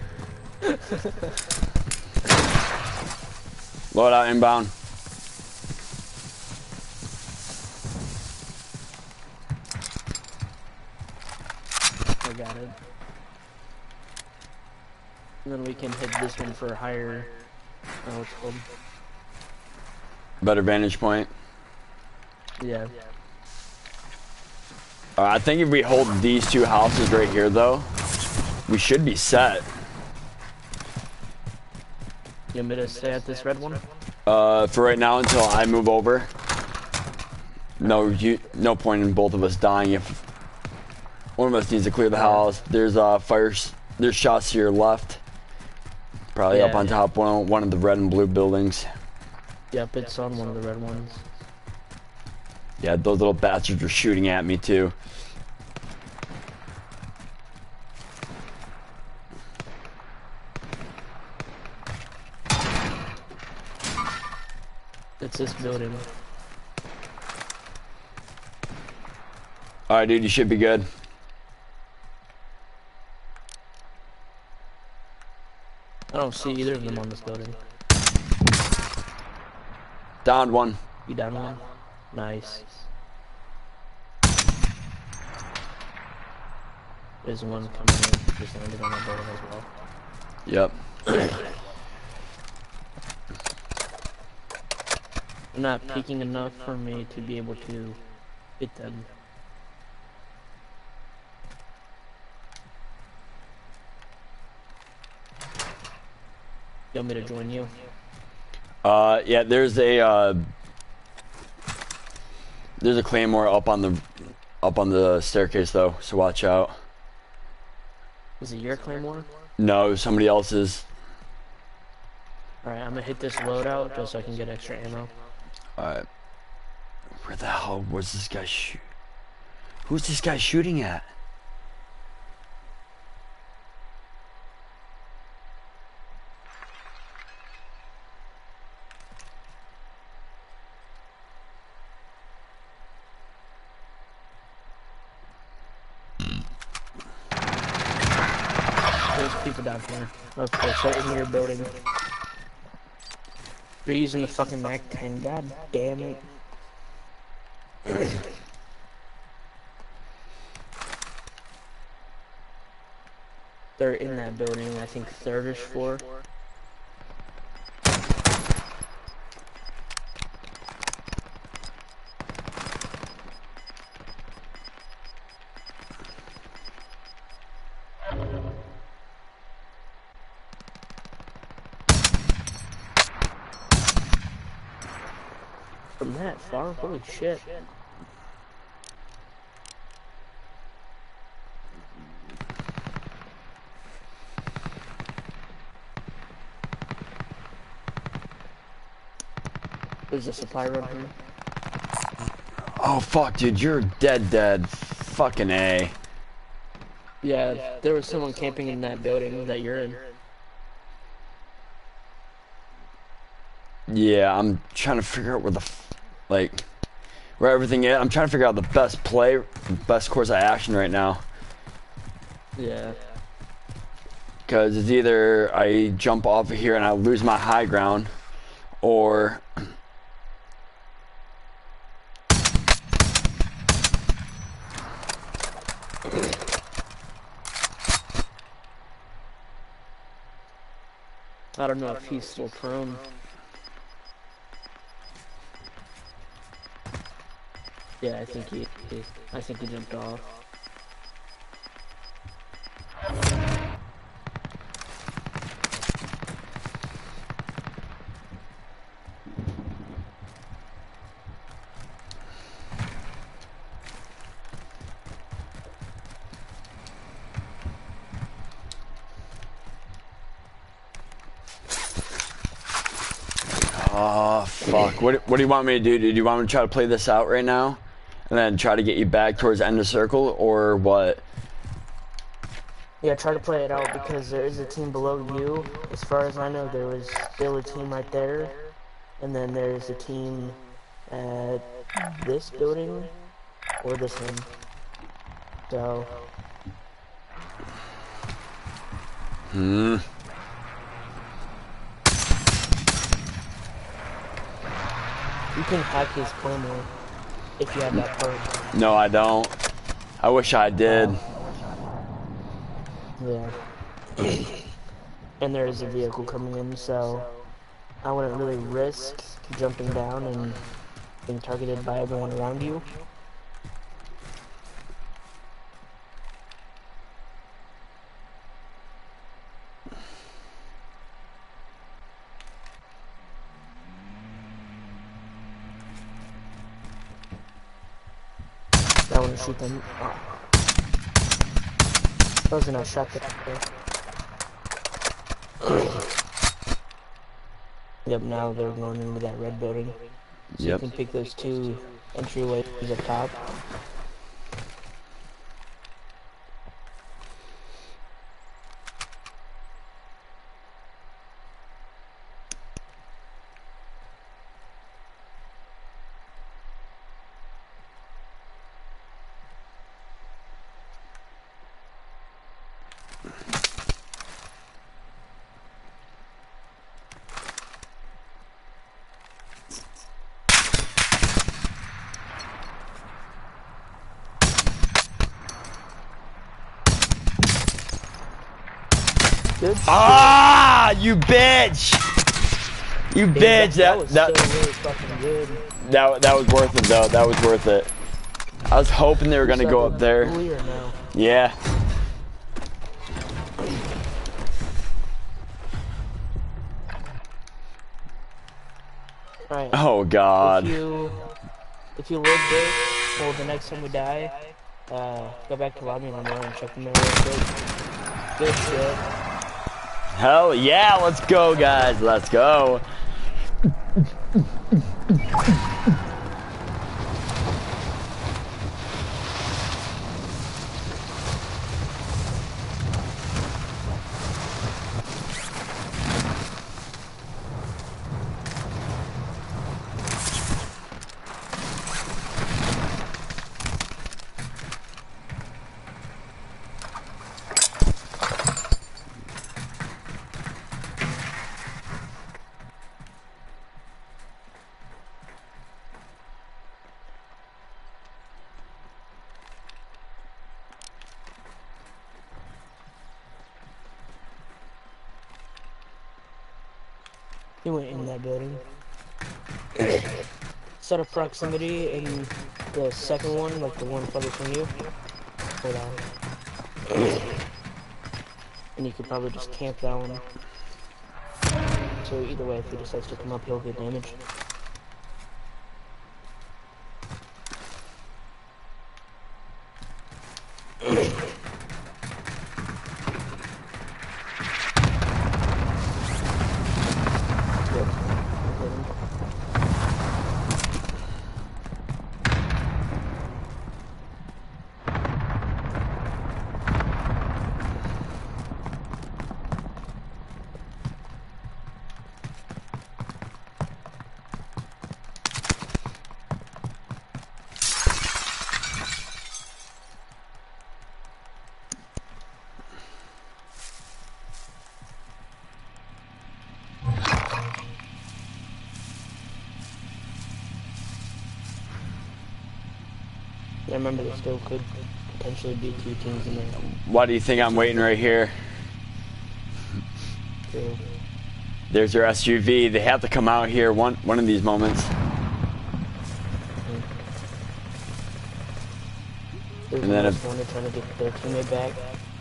Load out inbound. I got it. And then we can hit this one for a higher, what's it called? Better vantage point. Yeah. I think if we hold these two houses right here, though, we should be set. You want me to stay at this red one? For right now, until I move over. No point in both of us dying if one of us needs to clear the house. There's fires. There's shots to your left. Probably up on top one of the red and blue buildings. Yep, it's on one of the red ones. Yeah, those little bastards were shooting at me too. It's this building. Alright, dude, you should be good. I don't see either of them on this building. Downed one. You down one? Nice. There's one coming in, just landed on that building as well. Yep. They're not peeking enough for me to be able to hit them. You want me to join you? Yeah, there's a claymore up on the staircase though, so watch out. Is it your claymore? No, somebody else's. Alright, I'm gonna hit this loadout just so I can get extra ammo. Alright. Where the hell was this guy shoot? Who's this guy shooting at? There's people down here. Okay, so in your building. You're using the fucking MAC-10, god damn it. They're in that building, I think third-ish floor. From that far? Holy shit. There's a supply run here. Oh fuck, dude, you're dead. Fucking A. Yeah, there was someone camping in that building that you're in. Yeah, I'm trying to figure out where the where everything is. I'm trying to figure out the best play, best course of action right now. Yeah. Because it's either I jump off of here and I lose my high ground, or I don't know if he's still prone. Yeah, I think he jumped off. oh fuck. What do you want me to do? Do you want me to try to play this out right now, and then try to get you back towards the end of the circle, or what? Yeah, try to play it out because there is a team below you. As far as I know, there was still a team right there, and then there's a team at this building or this one. So. You can hack his claymore if you have that part. No, I don't. I wish I did. Yeah. And there is a vehicle coming in, so I wouldn't really risk jumping down and being targeted by everyone around you. I want to shoot them. Oh. That was a nice shot there. Yep, now they're going into that red building. So Yep. you can pick those two entryways up top. Good shit. Ah, you bitch! You bitch! That was so really fucking good. That was worth it though. That was worth it. I was hoping they were gonna go up there. Bully or no? Yeah. Alright. Oh God. If you live this, well, the next time we die, go back to lobby number and check them out real quick. Good shit. Hell yeah, let's go, guys. Let's go. He went in that building. Set of proximity in the second one, like the one further from you. Hold on. And you could probably just camp that one. So either way, if he decides to come up, he'll get damaged. I remember there still could potentially be 2 teams in there. Why do you think I'm waiting right here? True. There's your SUV. They have to come out here one of these moments. There's And then one they're trying to get their teammate back.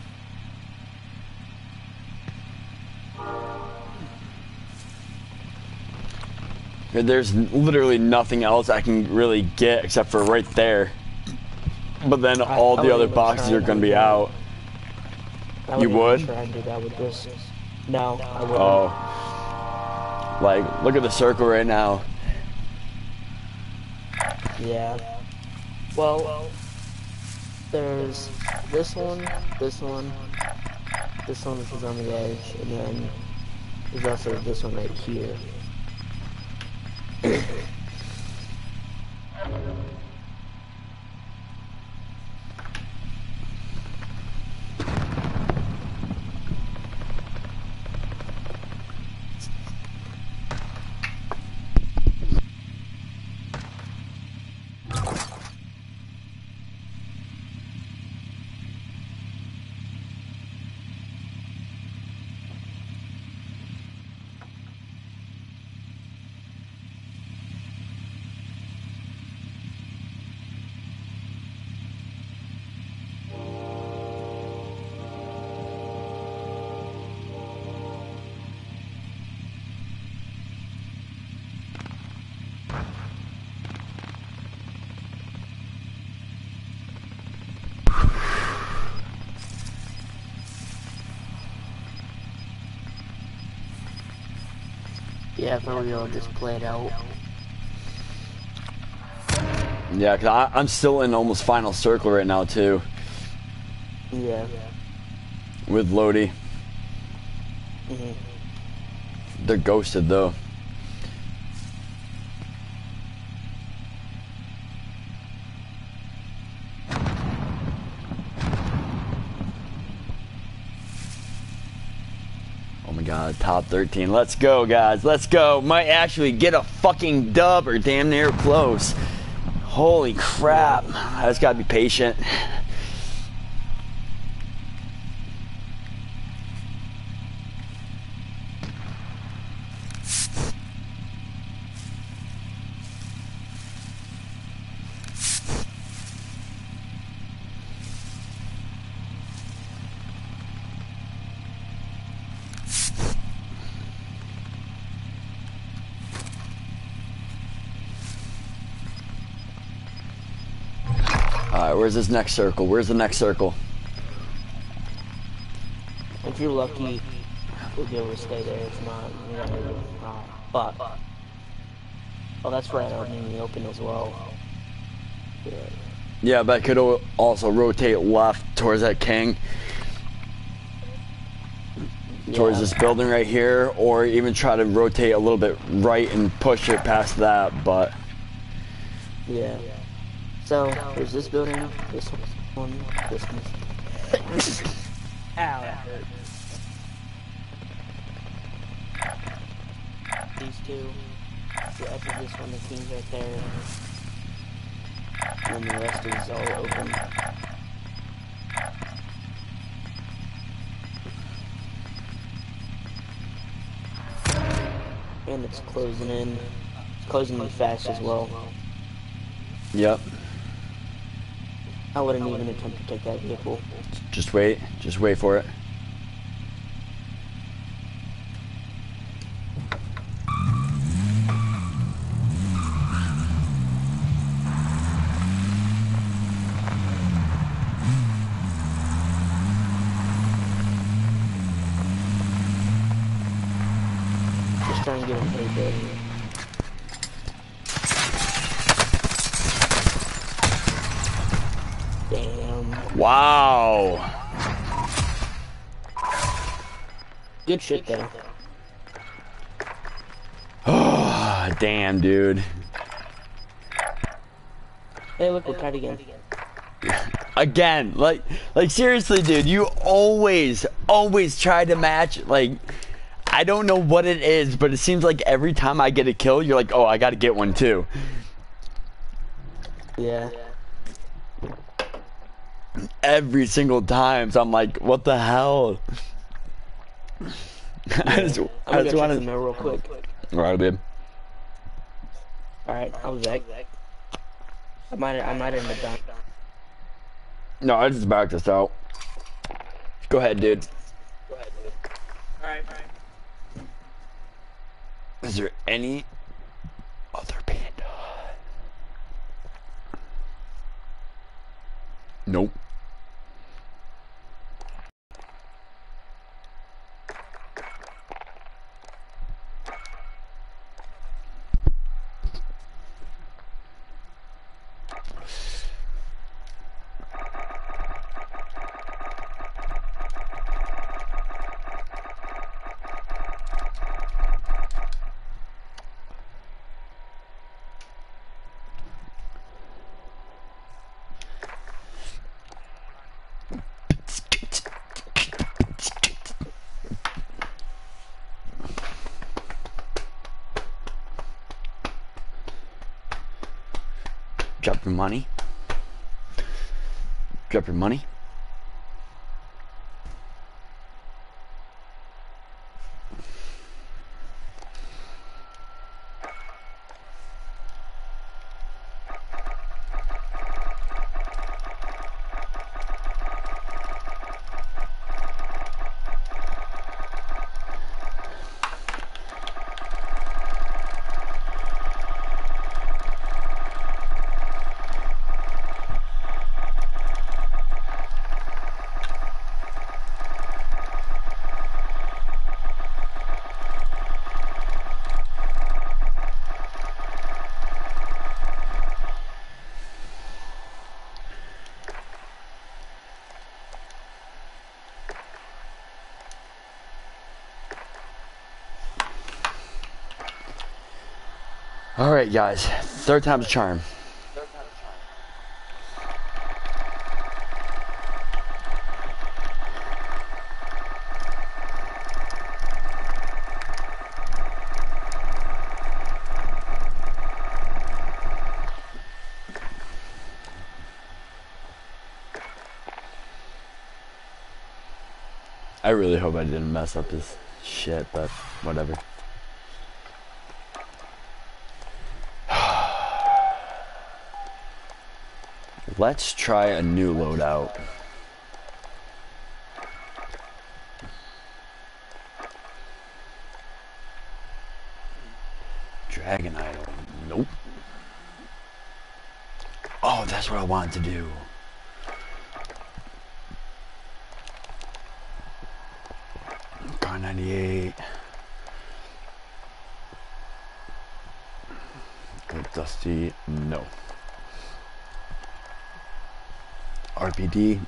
There's literally nothing else I can really get except for right there. But then all the other boxes are going to be out. You would? Try and do that with this. No, I wouldn't. Oh. Like, look at the circle right now. Yeah. Well, there's this one, this one, this one which is on the edge, and then there's also this one right here. Yeah, for real, just play it out. Yeah, because I'm still in almost final circle right now, too. Yeah. With Lodi. Mhm. They're ghosted, though. Oh my god, top 13. Let's go, guys. Let's go. Might actually get a fucking dub or damn near close. Holy crap. I just gotta be patient. where's this next circle? Where's the next circle? If you're lucky, we'll be able to stay there. If not, we gotta but oh, that's right out in the open as well. Yeah. Yeah, but I could also rotate left towards that king. Towards this building right here, or even try to rotate a little bit right and push it past that, but... Yeah. So, there's this building, this one, this one. Ow, that hurt. These two. The edge of this one, the king's right there. And then the rest is all open. And it's closing in. It's closing in fast as well. Yep. I wouldn't even attempt to take that vehicle. Just wait for it. Just try and get him pretty good. Damn. Wow. Good shit though. Oh, damn, dude. Hey, look, we'll try it again. Again, like seriously, dude, you always try to match, like, I don't know what it is, but it seems like every time I get a kill, you're like, oh, I gotta get one too. Yeah. Every single time, so I'm like, what the hell? I just I'm want gonna go check the real quick. Alright, babe. Alright, I was back. I might end up dying. No, I just backed us out. Go ahead, dude. Alright. Is there any other panda? Nope. Drop your money. Drop your money. All right, guys. Third time's a charm. I really hope I didn't mess up this shit, but whatever. Let's try a new loadout. Dragon Idol. Nope. Oh, that's what I wanted to do. 98. Dusty, no. RPD.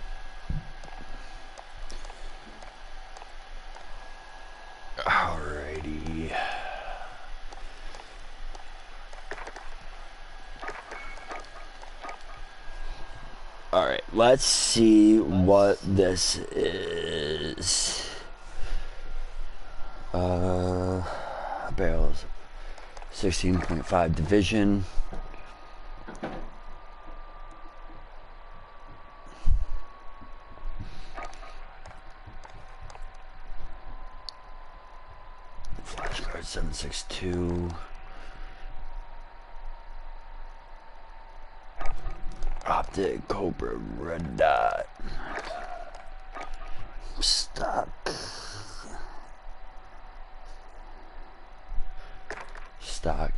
Alrighty. Alright, let's see what this is. Barrels. 16.5 division. Flashcard 762. Optic Cobra Red Dot. Stock. Stock.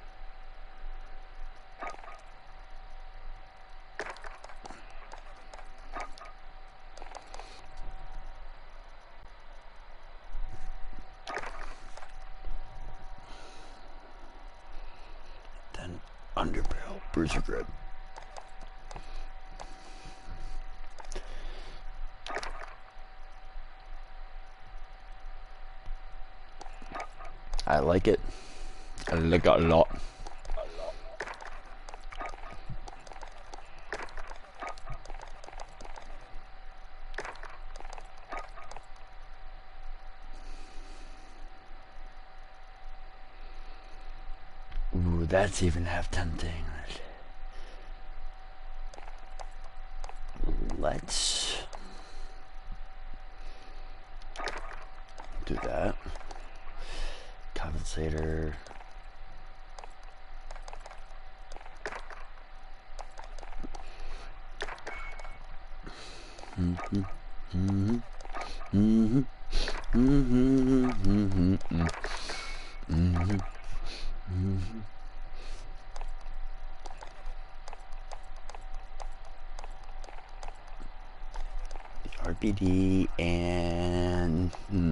Then underbarrel bruiser grip. I like it. I like it a lot. Ooh, that's even half tempting. Let's do that. Compensator. RPD and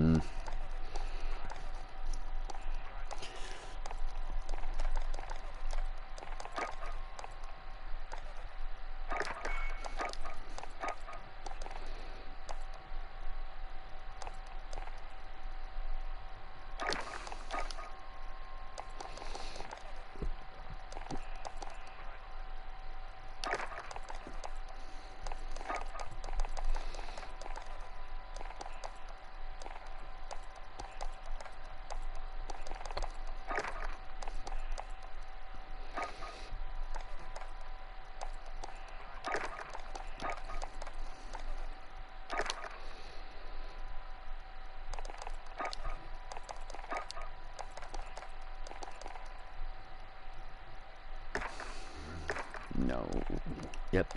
no. Yep.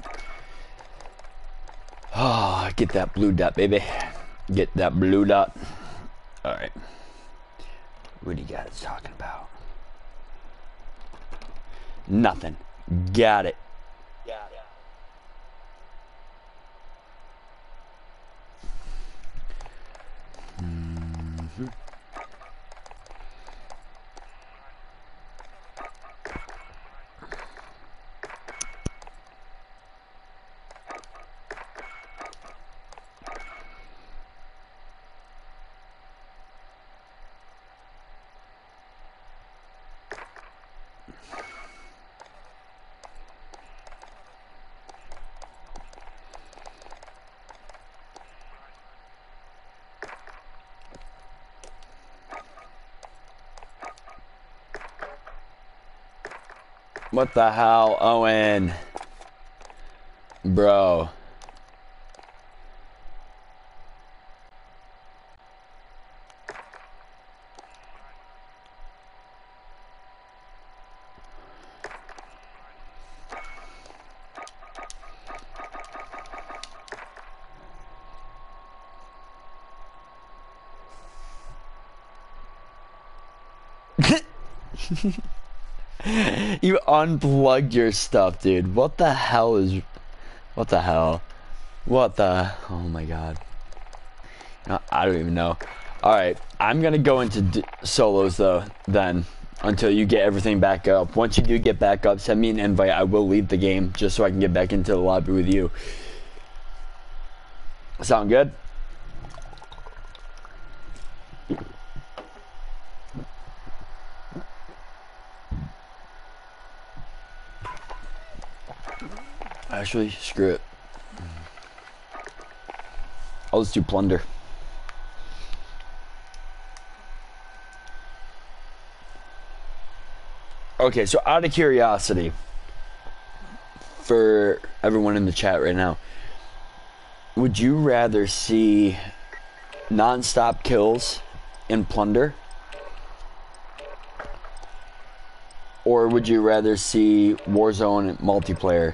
Oh, get that blue dot, baby. Get that blue dot. Alright. What do you guys talking about? Nothing. Got it. What the hell, Owen? Bro. You unplugged your stuff, dude. What the hell is... What the hell? What the... Oh my god. No, I don't even know. Alright, I'm gonna go into solos though, then, until you get everything back up. Once you do get back up, send me an invite. I will leave the game just so I can get back into the lobby with you. Sound good? Actually, screw it. I'll just do plunder. Okay, so out of curiosity, for everyone in the chat right now, would you rather see non-stop kills in plunder? Or would you rather see Warzone multiplayer?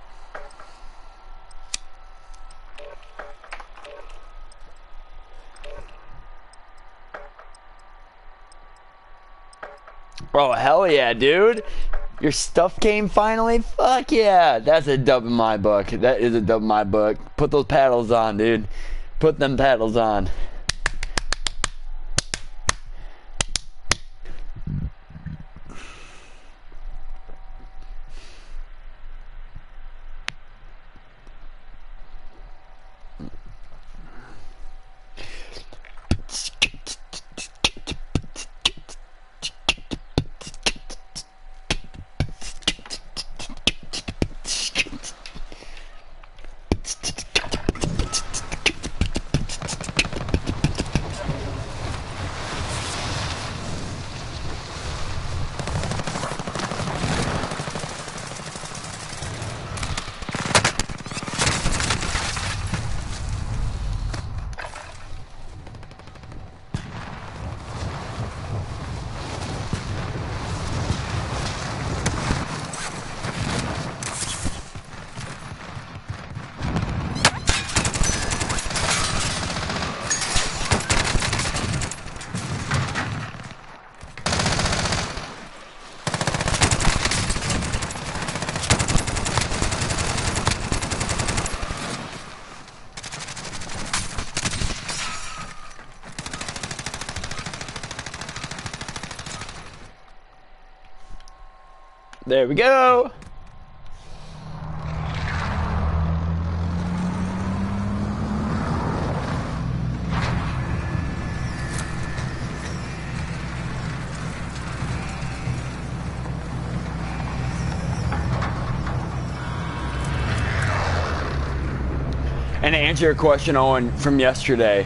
Oh, hell yeah, dude. Your stuff came finally? Fuck yeah. That's a dub in my book. That is a dub in my book. Put those paddles on, dude. Put them paddles on. There we go. And to answer your question, Owen, from yesterday.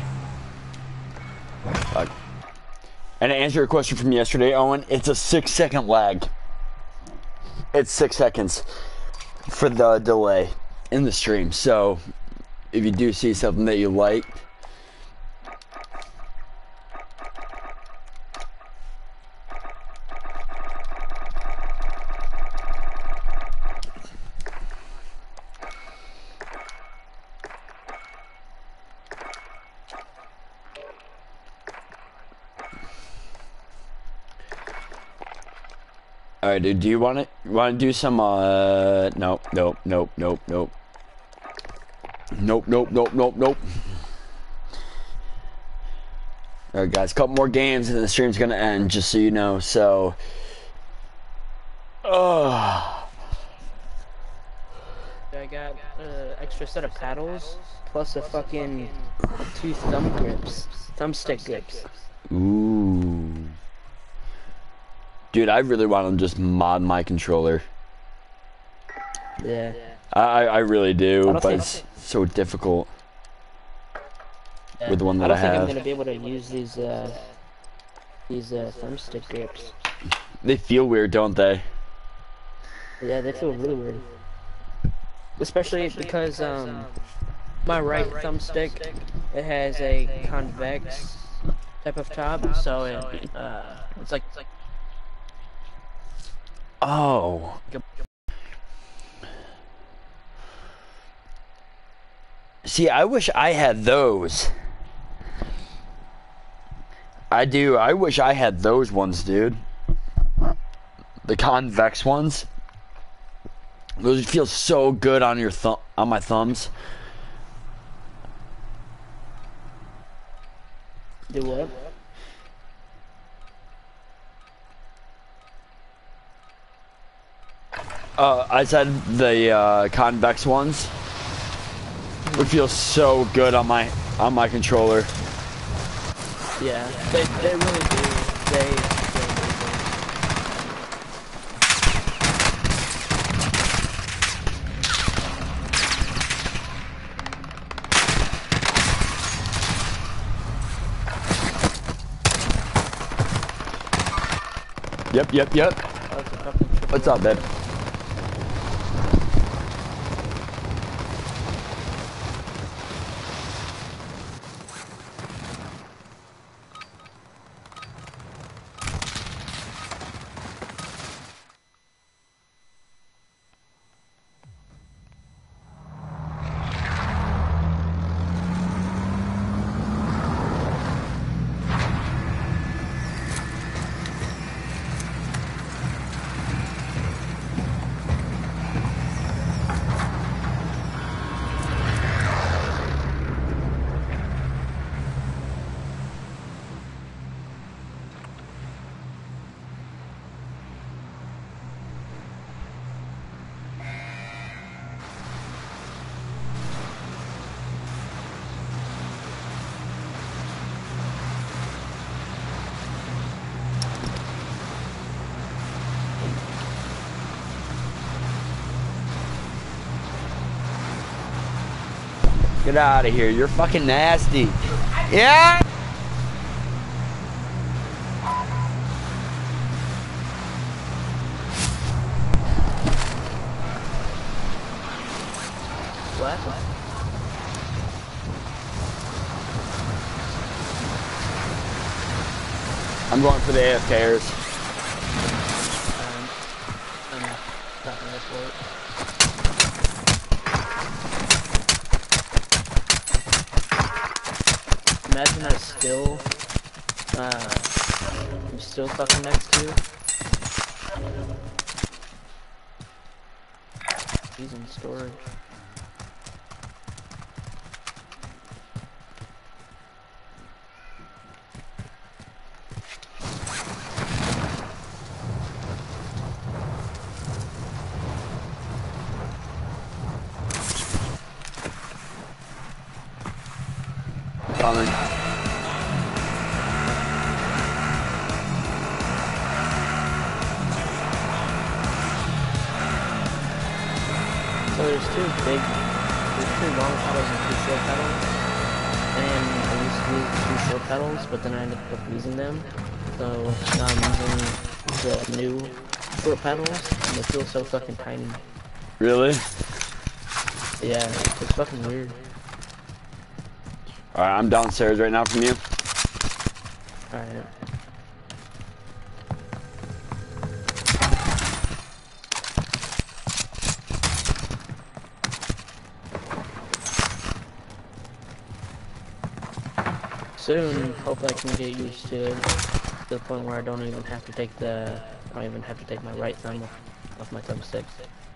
And to answer your question from yesterday, Owen, it's a 6-second lag. It's 6 seconds for the delay in the stream. So if you do see something that you like, all right, dude. Do you want to do some? Nope. All right, guys. Couple more games and the stream's gonna end. Just so you know. So, I got extra set of paddles plus a fucking 2 thumbstick grips. Ooh. Dude, I really want to just mod my controller. Yeah. I really do, but it's so difficult with the one that I don't think I'm have. gonna be able to use these thumbstick grips. They feel weird, don't they? Yeah, they feel really weird. Especially because my right thumbstick, it has a convex type of top, so it's like. Oh. See, I wish I had those. I do. I wish I had those ones, dude. The convex ones. Those feel so good on your on my thumbs. Do what? I said the convex ones would feel so good on my controller. Yeah, they really do. They Yep. What's up, babe? Get out of here. You're fucking nasty. Yeah. what? I'm going for the AFKers. I'm not gonna report. Imagine I'm still fucking next to you. He's in storage. Coming. So there's two long pedals and two short pedals. And I used to use two short pedals, but then I ended up using them. So now I'm using the new short pedals, and they feel so fucking tiny. Really? Yeah, it's fucking weird. Alright, I'm downstairs right now from you. Alright. Soon, hopefully I can get used to it, to the point where I don't even have to take my right thumb off my thumbstick.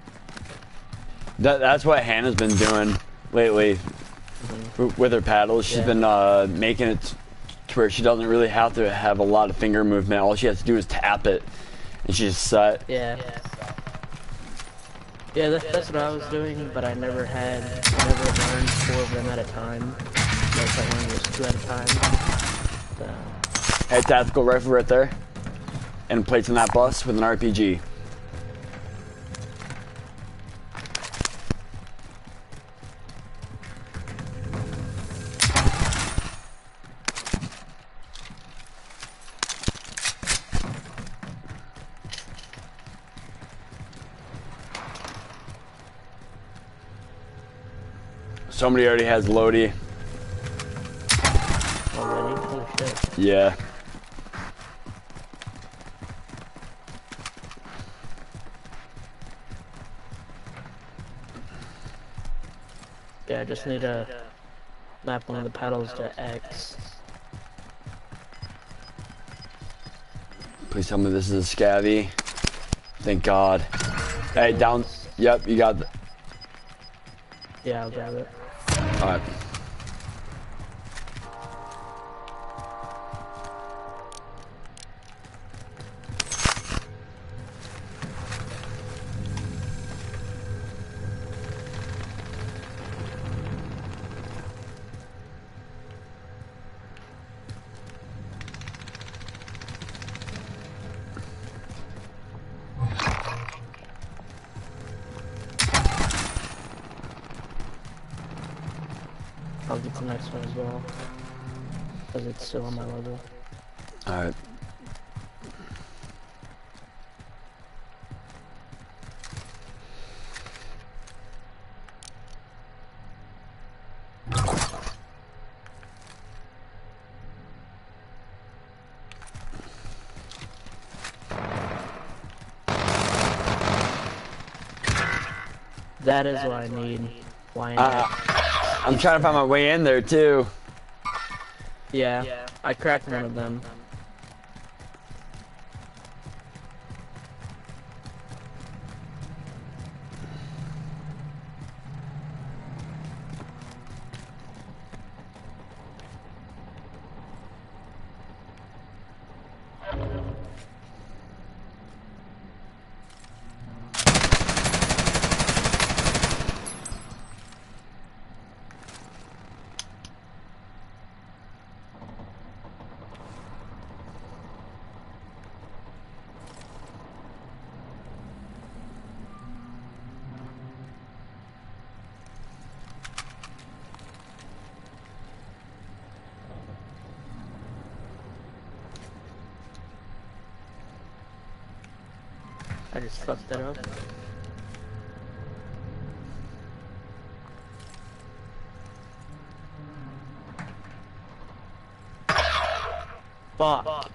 That's what Hannah's been doing lately with her paddles. She's been making it to where she doesn't really have to have a lot of finger movement. All she has to do is tap it, and she's set. Yeah. Yeah, that's what I was doing, but I never learned 4 of them at a time. Most I learned was 2 at a time. So. Hey, tactical rifle right there, and plates in that bus with an RPG. Somebody already has Lodi. Already? Oh shit. Yeah. Yeah, I just need to map one of the pedals to X. Please tell me this is a scabby. Thank God. Hey, down. Yep, you got. Yeah, I'll grab it. Alright. the next one as well. Because it's still on my level. Alright. That is what I need. Why I'm trying to find my way in there too. Yeah, I cracked one of them. I just fucked that up. Fuck.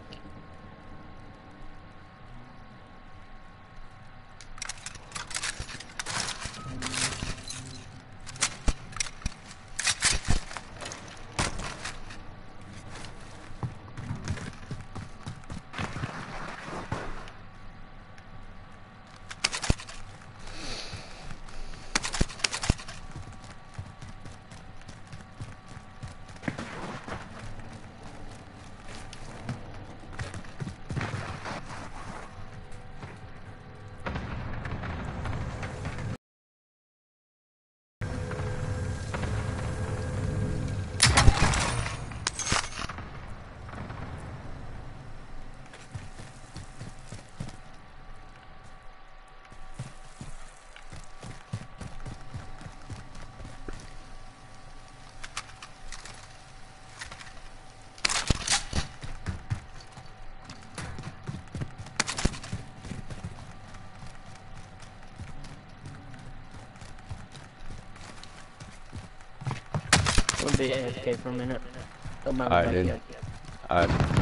I'm gonna be AFK for a minute. Don't mind Alright, me dude. back yet. Alright.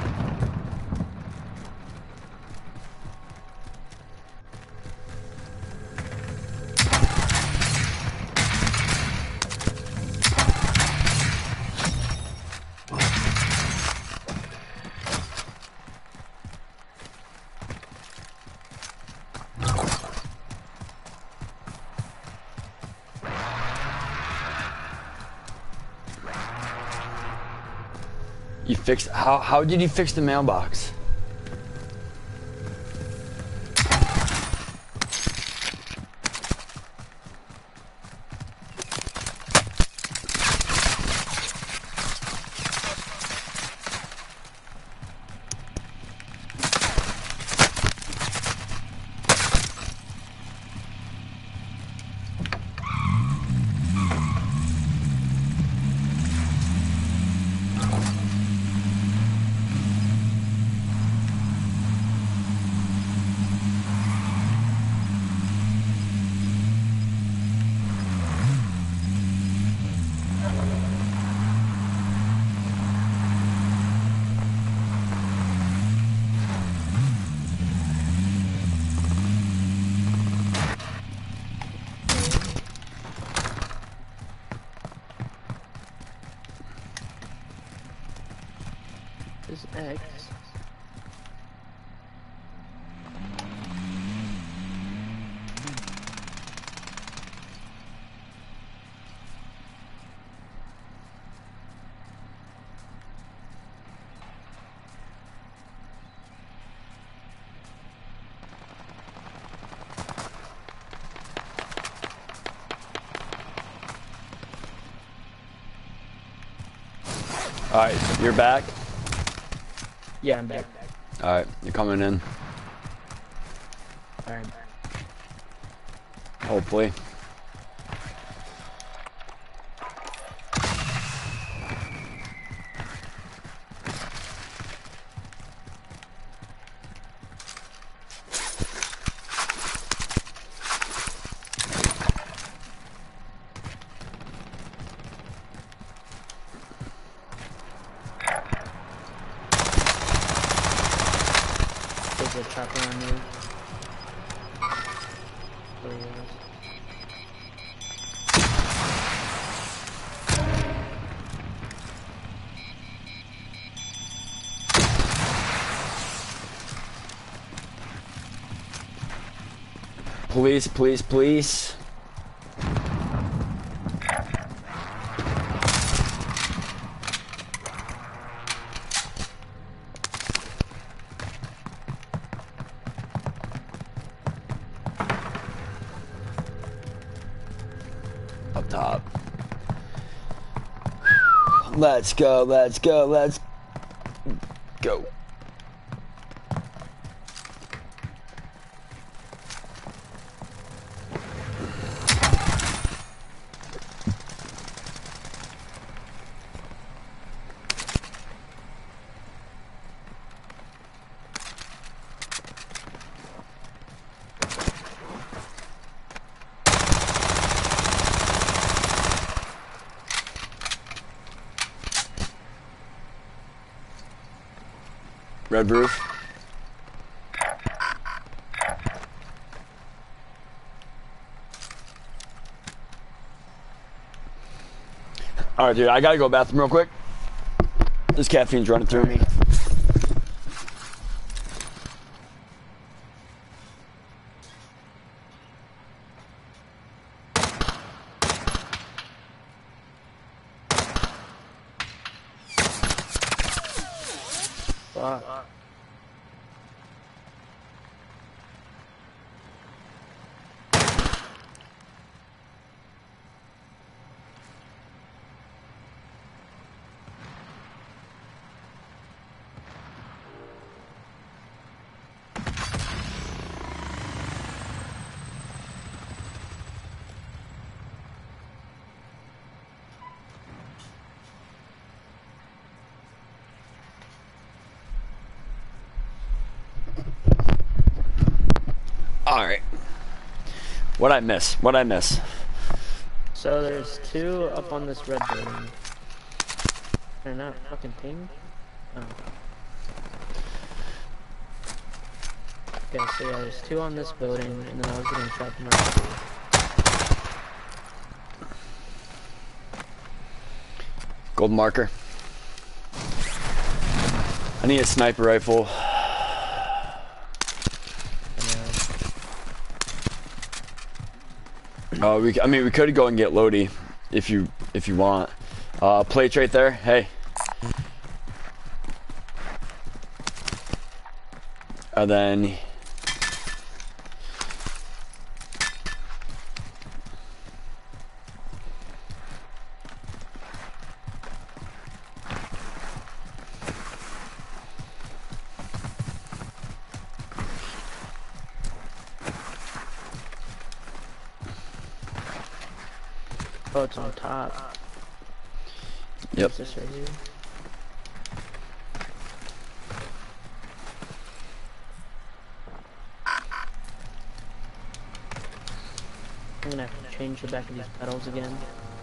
You fixed, how did you fix the mailbox? This X. Alright, you're back? Yeah, I'm back. Alright, you're coming in. Alright. Hopefully. There's a chopper on you. There he is. Police, police, police. Up top. Let's go, let's go, let's go. Red roof. Alright, dude, I gotta go to the bathroom real quick. This caffeine's running through me. Fuck. Alright. What'd I miss? What'd I miss? So there's two up on this red building. They're not fucking ping? Oh. Okay, so yeah, there's two on this building, and then I was getting trapped in my tree. Gold marker. I need a sniper rifle. I mean, we could go and get Lodi if you want. Plates right there. Hey. And then oh, it's on top. Yep. What's this right here? I'm gonna have to change the back of these pedals again.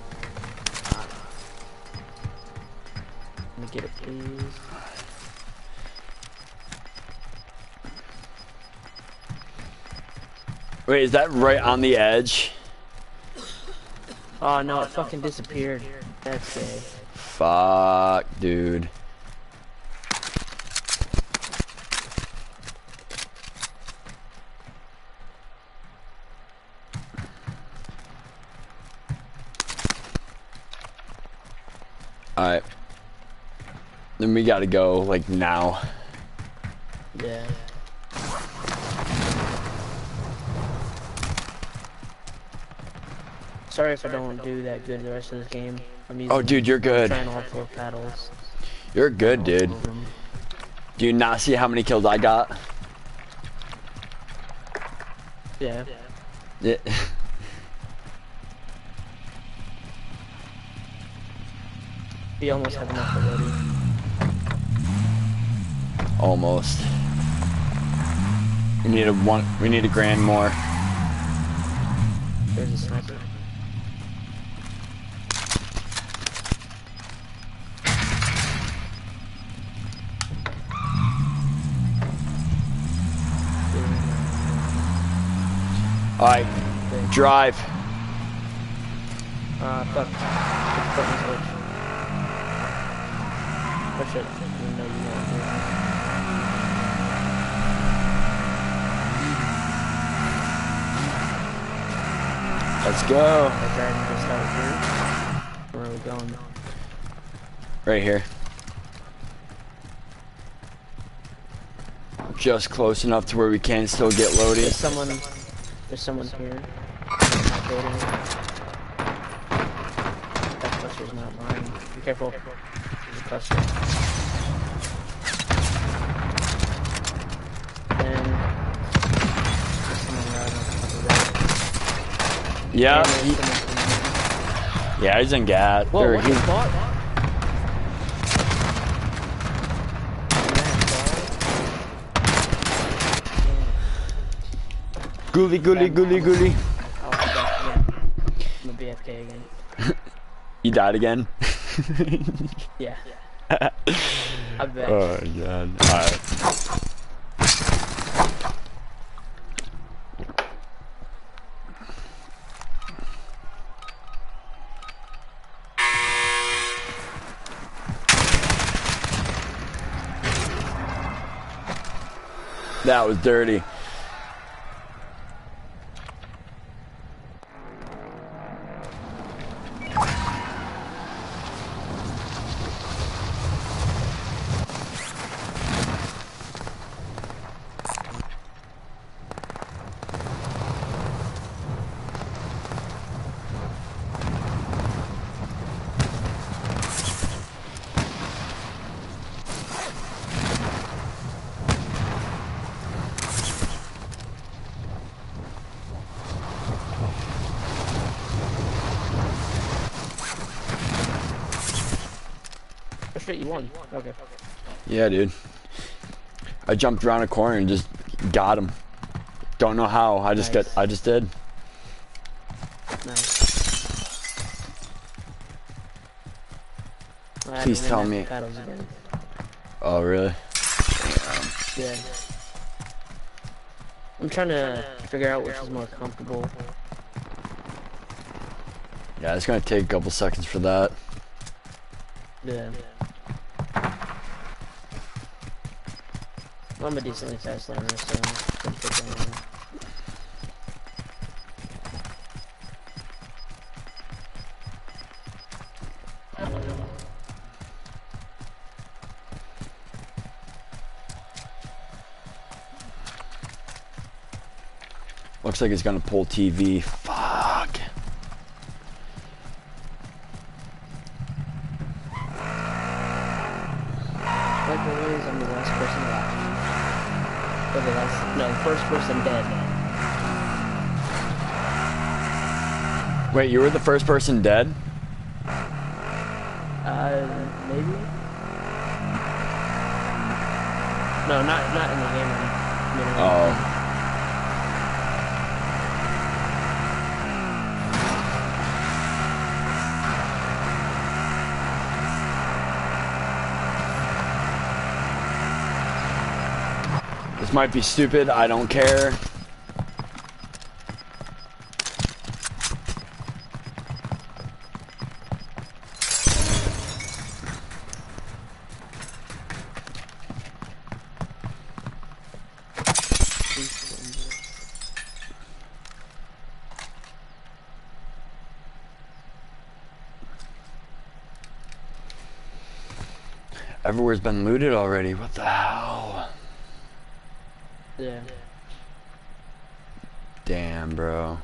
Let me get it, please. Wait, is that right on the edge? Oh no, it fucking disappeared. That's gay. Fuck, dude. Alright. Then we gotta go, like, now. Yeah. Sorry if I don't do that good the rest of this game. I'm using, Oh, dude, you're good. trying all 4 paddles. You're good, dude. Do you not see how many kills I got? Yeah. Yeah. We almost have enough already. Almost. We need a grand more. There's a sniper. Alright, drive. Fuck. It's button switch. Oh shit. I didn't know you know what to do. Let's go. We're driving just out here. Where are we going? Right here. Just close enough to where we can still get loaded. There's someone here. Not building. That cluster's not mine. Be careful. There's a cluster. And there's someone right on the right. Yeah. And there's someone Yeah, he's in gas. Whoa, Or what he- the fuck? Ghoulie, ghoulie, ghoulie, ghoulie. Oh, I'm back again. I'm a BFK again. You died again? Yeah. I'm back. Oh my god. Alright. That was dirty. Oh shit, you won. Okay. Yeah, dude. I jumped around a corner and just got him. Don't know how. I just Nice. I just did. Nice. I had to Please win tell that me. Paddles again. Oh, really? Yeah. I'm trying to figure out which is more comfortable. Yeah, it's gonna take a couple seconds for that. Yeah. I'm a decently fast learner, so I'm figuring it out. Looks like it's gonna pull TV. Fuck. Like always, I'm the last person alive. Or the last, no, the first person dead. Wait, you were the first person dead? Maybe? No, not in the game. You know, Oh. This might be stupid, I don't care. Everywhere's been looted already, what the hell? Yeah. Damn, bro.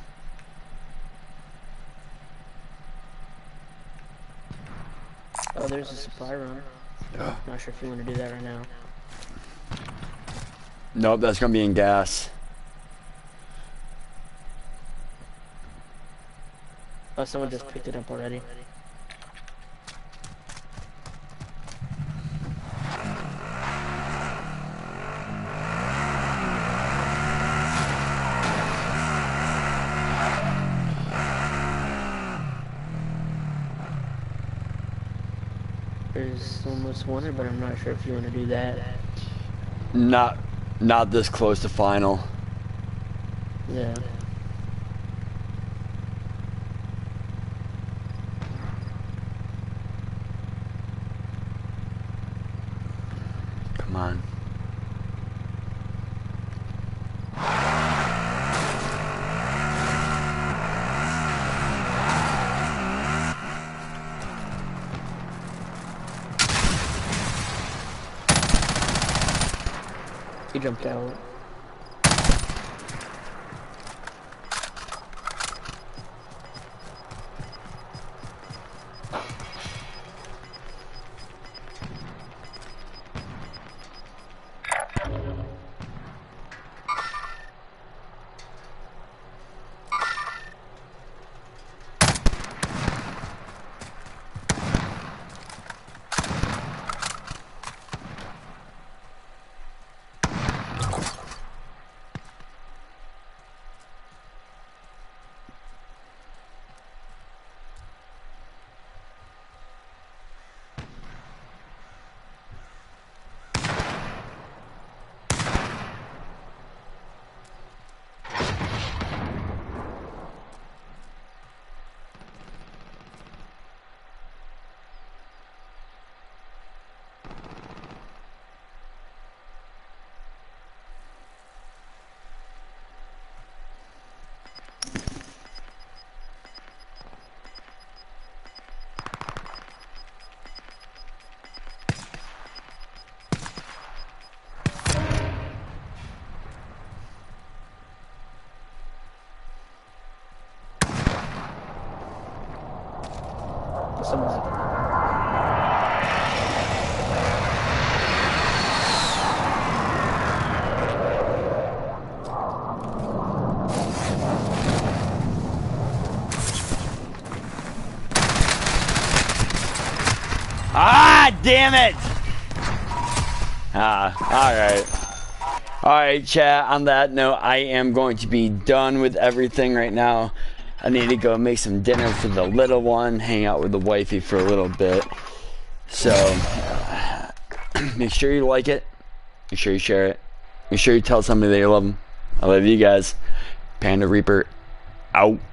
Oh, there's a supply run. Ugh. Not sure if you want to do that right now. Nope, that's gonna be in gas. Oh, someone just picked it up already. There's almost wanted, but I'm not sure if you want to do that. Not this close to final. Yeah. Come on. He jumped out. Someone. Ah, damn it! Alright. Alright, chat, on that note, I am going to be done with everything right now. I need to go make some dinner for the little one, hang out with the wifey for a little bit. So, make sure you like it. Make sure you share it. Make sure you tell somebody that you love them. I love you guys. Panda Reaper, out.